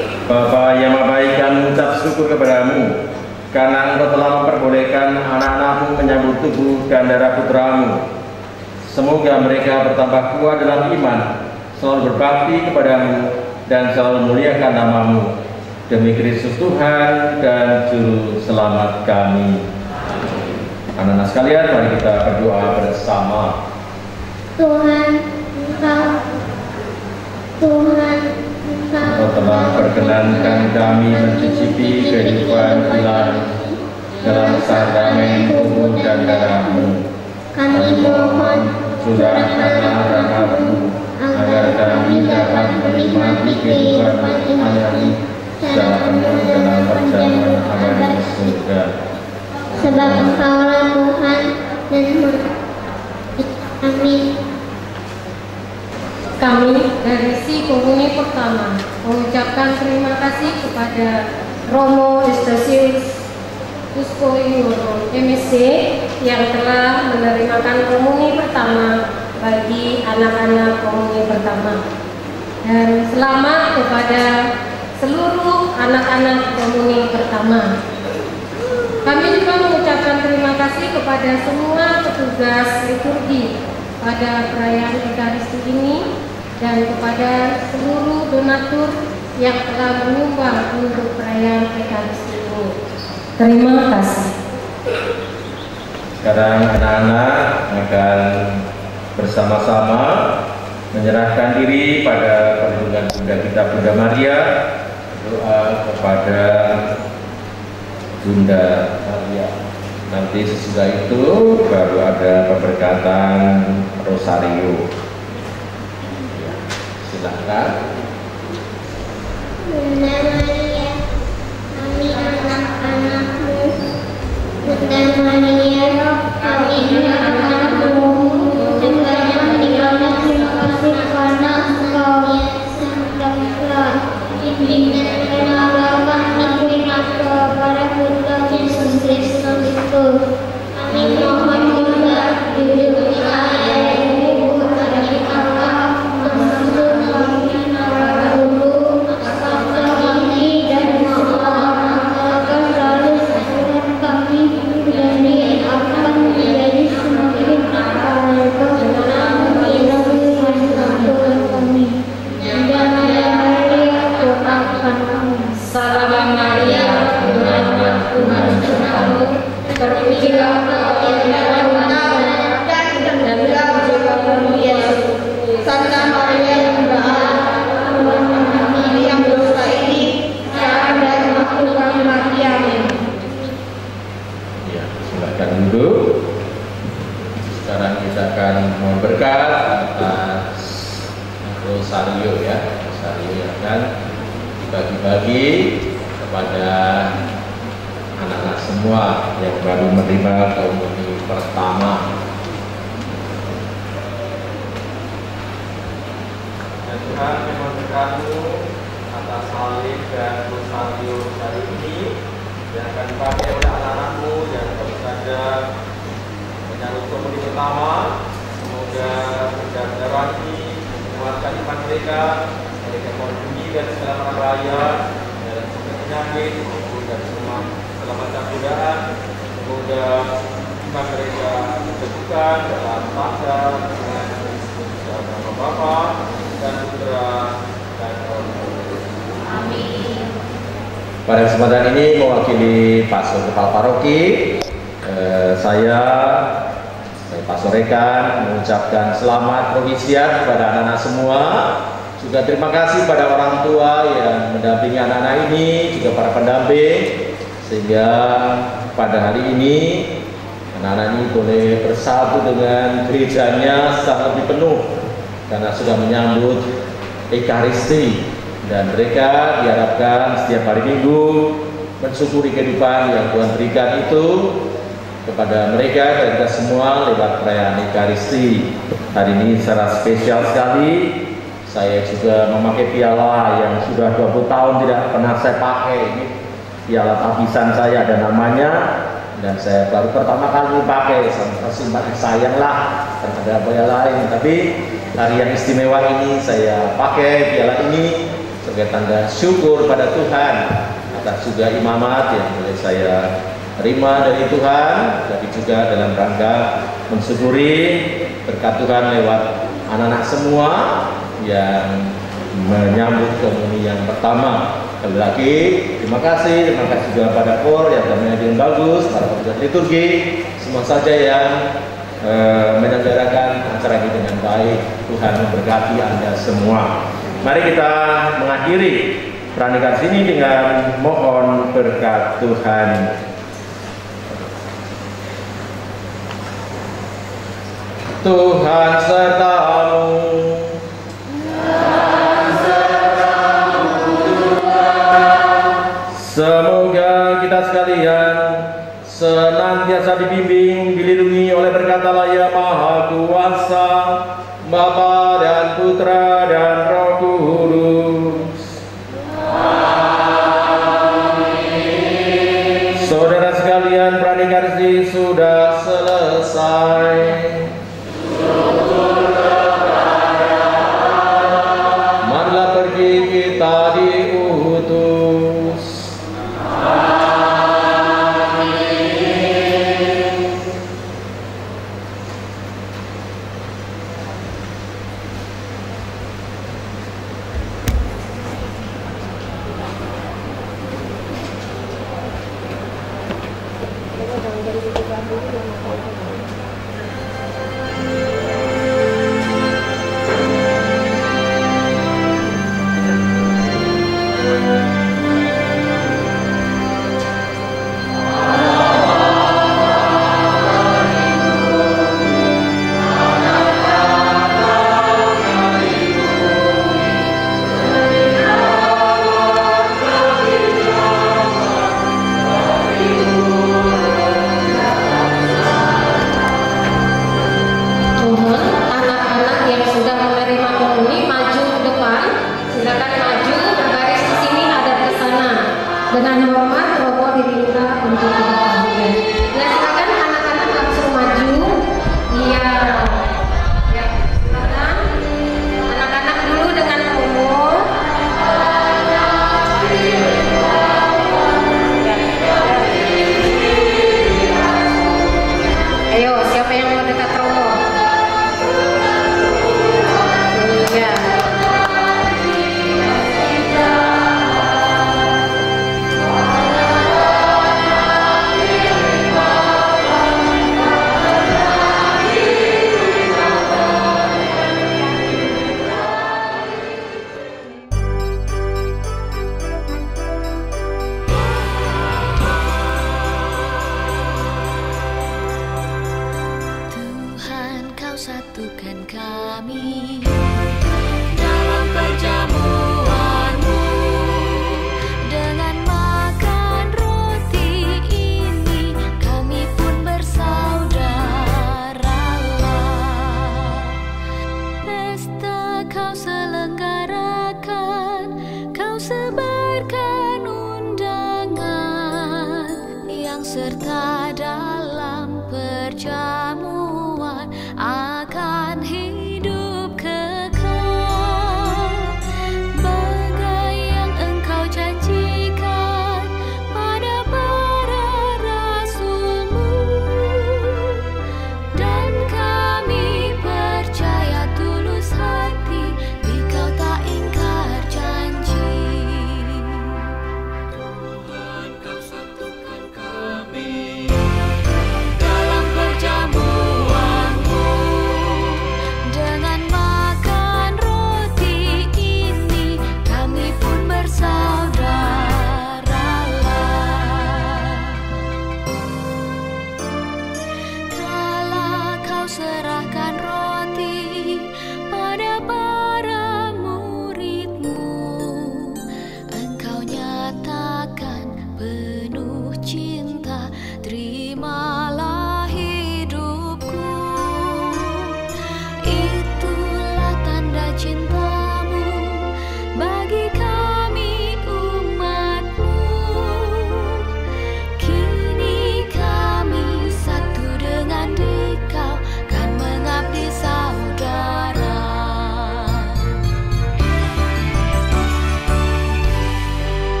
Bapa yang Maha Baik, kami mengucap syukur kepadamu karena Engkau telah memperbolehkan anak-anakmu menyambut tubuh dan darah putramu. Semoga mereka bertambah kuat dalam iman, selalu berbakti kepadamu, dan selalu memuliakan namamu. Demi Kristus Tuhan dan Juru Selamat kami. Anak-anak sekalian, mari kita berdoa bersama. Tuhan, Engkau, Tuhan, Engkau telah perkenankan kami mencicipi kehidupan ilahi dalam sakramen tubuh dan darah-Mu. kami mohon Curahkanlah rahmat-Mu agar kami dapat menikmati kehidupan ilahi secara penuh dalam perjalanan abadi surga. sebab Engkaulah Tuhan dan amin. Kami dari si penghuni pertama mengucapkan terima kasih kepada Romo Estasius Uskoiworo M S C yang telah menerimakan komuni pertama bagi anak-anak komuni pertama, dan selamat kepada seluruh anak-anak komuni pertama. Kami juga mengucapkan terima kasih kepada semua petugas liturgi pada perayaan Ekaristi ini dan kepada seluruh donatur yang telah menyumbang untuk perayaan Ekaristi ini. Terima kasih. Sekarang anak-anak akan bersama-sama menyerahkan diri pada perlindungan Bunda kita, Bunda Maria. Doa kepada Bunda Maria. Nanti sesudah itu baru ada pemberkatan rosario. Ya, silakan. Bunda Maria, kami anak-anakmu. Bunda Maria, kami anak-anakmu. Juga yang meninggalkan terima kasih karena Engkau yang sedangkan bimbingan kenal kami berikan kepada Bunda Yesus Kristus itu. Kami mohon juga diberi ayat ibu dari Allah untuk kami para guru, pastor kami dan semua akan selalu sayang kami dari akan menjadi semakin baik dalam hidup Tuhan kami. Dan Maria doakan kami. Salam Maria, Tuhan Tuhan sertamu, terpujilah engkau di antara dan terpujilah kamu Yesus. Santa Maria yang berdoa, kami yang dosa ini, sekarang dan waktu kami mati. Amin. Ya, silakan duduk. Sekarang kita akan memberkat atas rosario ya, rosario yang akan dibagi-bagi kepada anak-anak semua yang baru menerima komuni pertama. Dan Tuhan memang berkatu atas salib dan rosario hari ini yang akan dipakai oleh anak-anakmu yang baru saja menyambut komuni pertama. Semoga berkat darah ini menguatkan iman mereka, mereka melindungi dari segala mara bahaya, dari segala penyakit maupun dari semua segala macam godaan. Semoga iman mereka diteguhkan dalam takwa dengan Kristus dalam nama Bapa dan Putra dan Roh Kudus. Amin. Pada kesempatan ini mewakili Pastor Kepala Paroki, eh, saya Saya Pastor Rekan mengucapkan selamat novisiat kepada anak-anak semua. Juga terima kasih pada orang tua yang mendampingi anak-anak ini, juga para pendamping, sehingga pada hari ini anak-anak ini boleh bersatu dengan gerejanya secara lebih penuh karena sudah menyambut Ekaristi, dan mereka diharapkan setiap hari Minggu mensyukuri kehidupan yang Tuhan berikan itu kepada mereka dan kita semua lewat perayaan Ekaristi. Hari ini secara spesial sekali saya juga memakai piala yang sudah dua puluh tahun tidak pernah saya pakai. Ini piala tabisan saya, ada namanya, dan saya baru pertama kali pakai. Sama simpan sayang lah, dan ada piala lain, tapi hari yang istimewa ini saya pakai piala ini sebagai tanda syukur pada Tuhan atas juga imamat yang boleh saya terima dari Tuhan, tapi juga dalam rangka mensyukuri berkat Tuhan lewat anak-anak semua yang menyambut komuni yang pertama. Sekali lagi terima kasih, terima kasih juga pada kor yang kami dengan bagus, para petugas liturgi, semua saja yang e, menyelenggarakan acara ini dengan baik. Tuhan memberkati Anda semua. Mari kita mengakhiri pernikahan sini dengan mohon berkat Tuhan. Tuhan sertamu. Semoga kita sekalian senantiasa dibimbing, dilindungi oleh berkat Allah yang Maha Kuasa, Bapa dan Putra dan Roh Kudus. Amin. Saudara sekalian, pernikahan ini sudah selesai. Marilah pergi kita diutus. Dengan hormat, romo diminta untuk dipanggil. Nah, silakan anak-anak langsung maju. Iya. Ya, silakan. Anak-anak dulu dengan romo. Ayo, siapa yang mau dekat romo? Iya.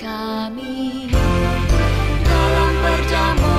kami dalam perjamuan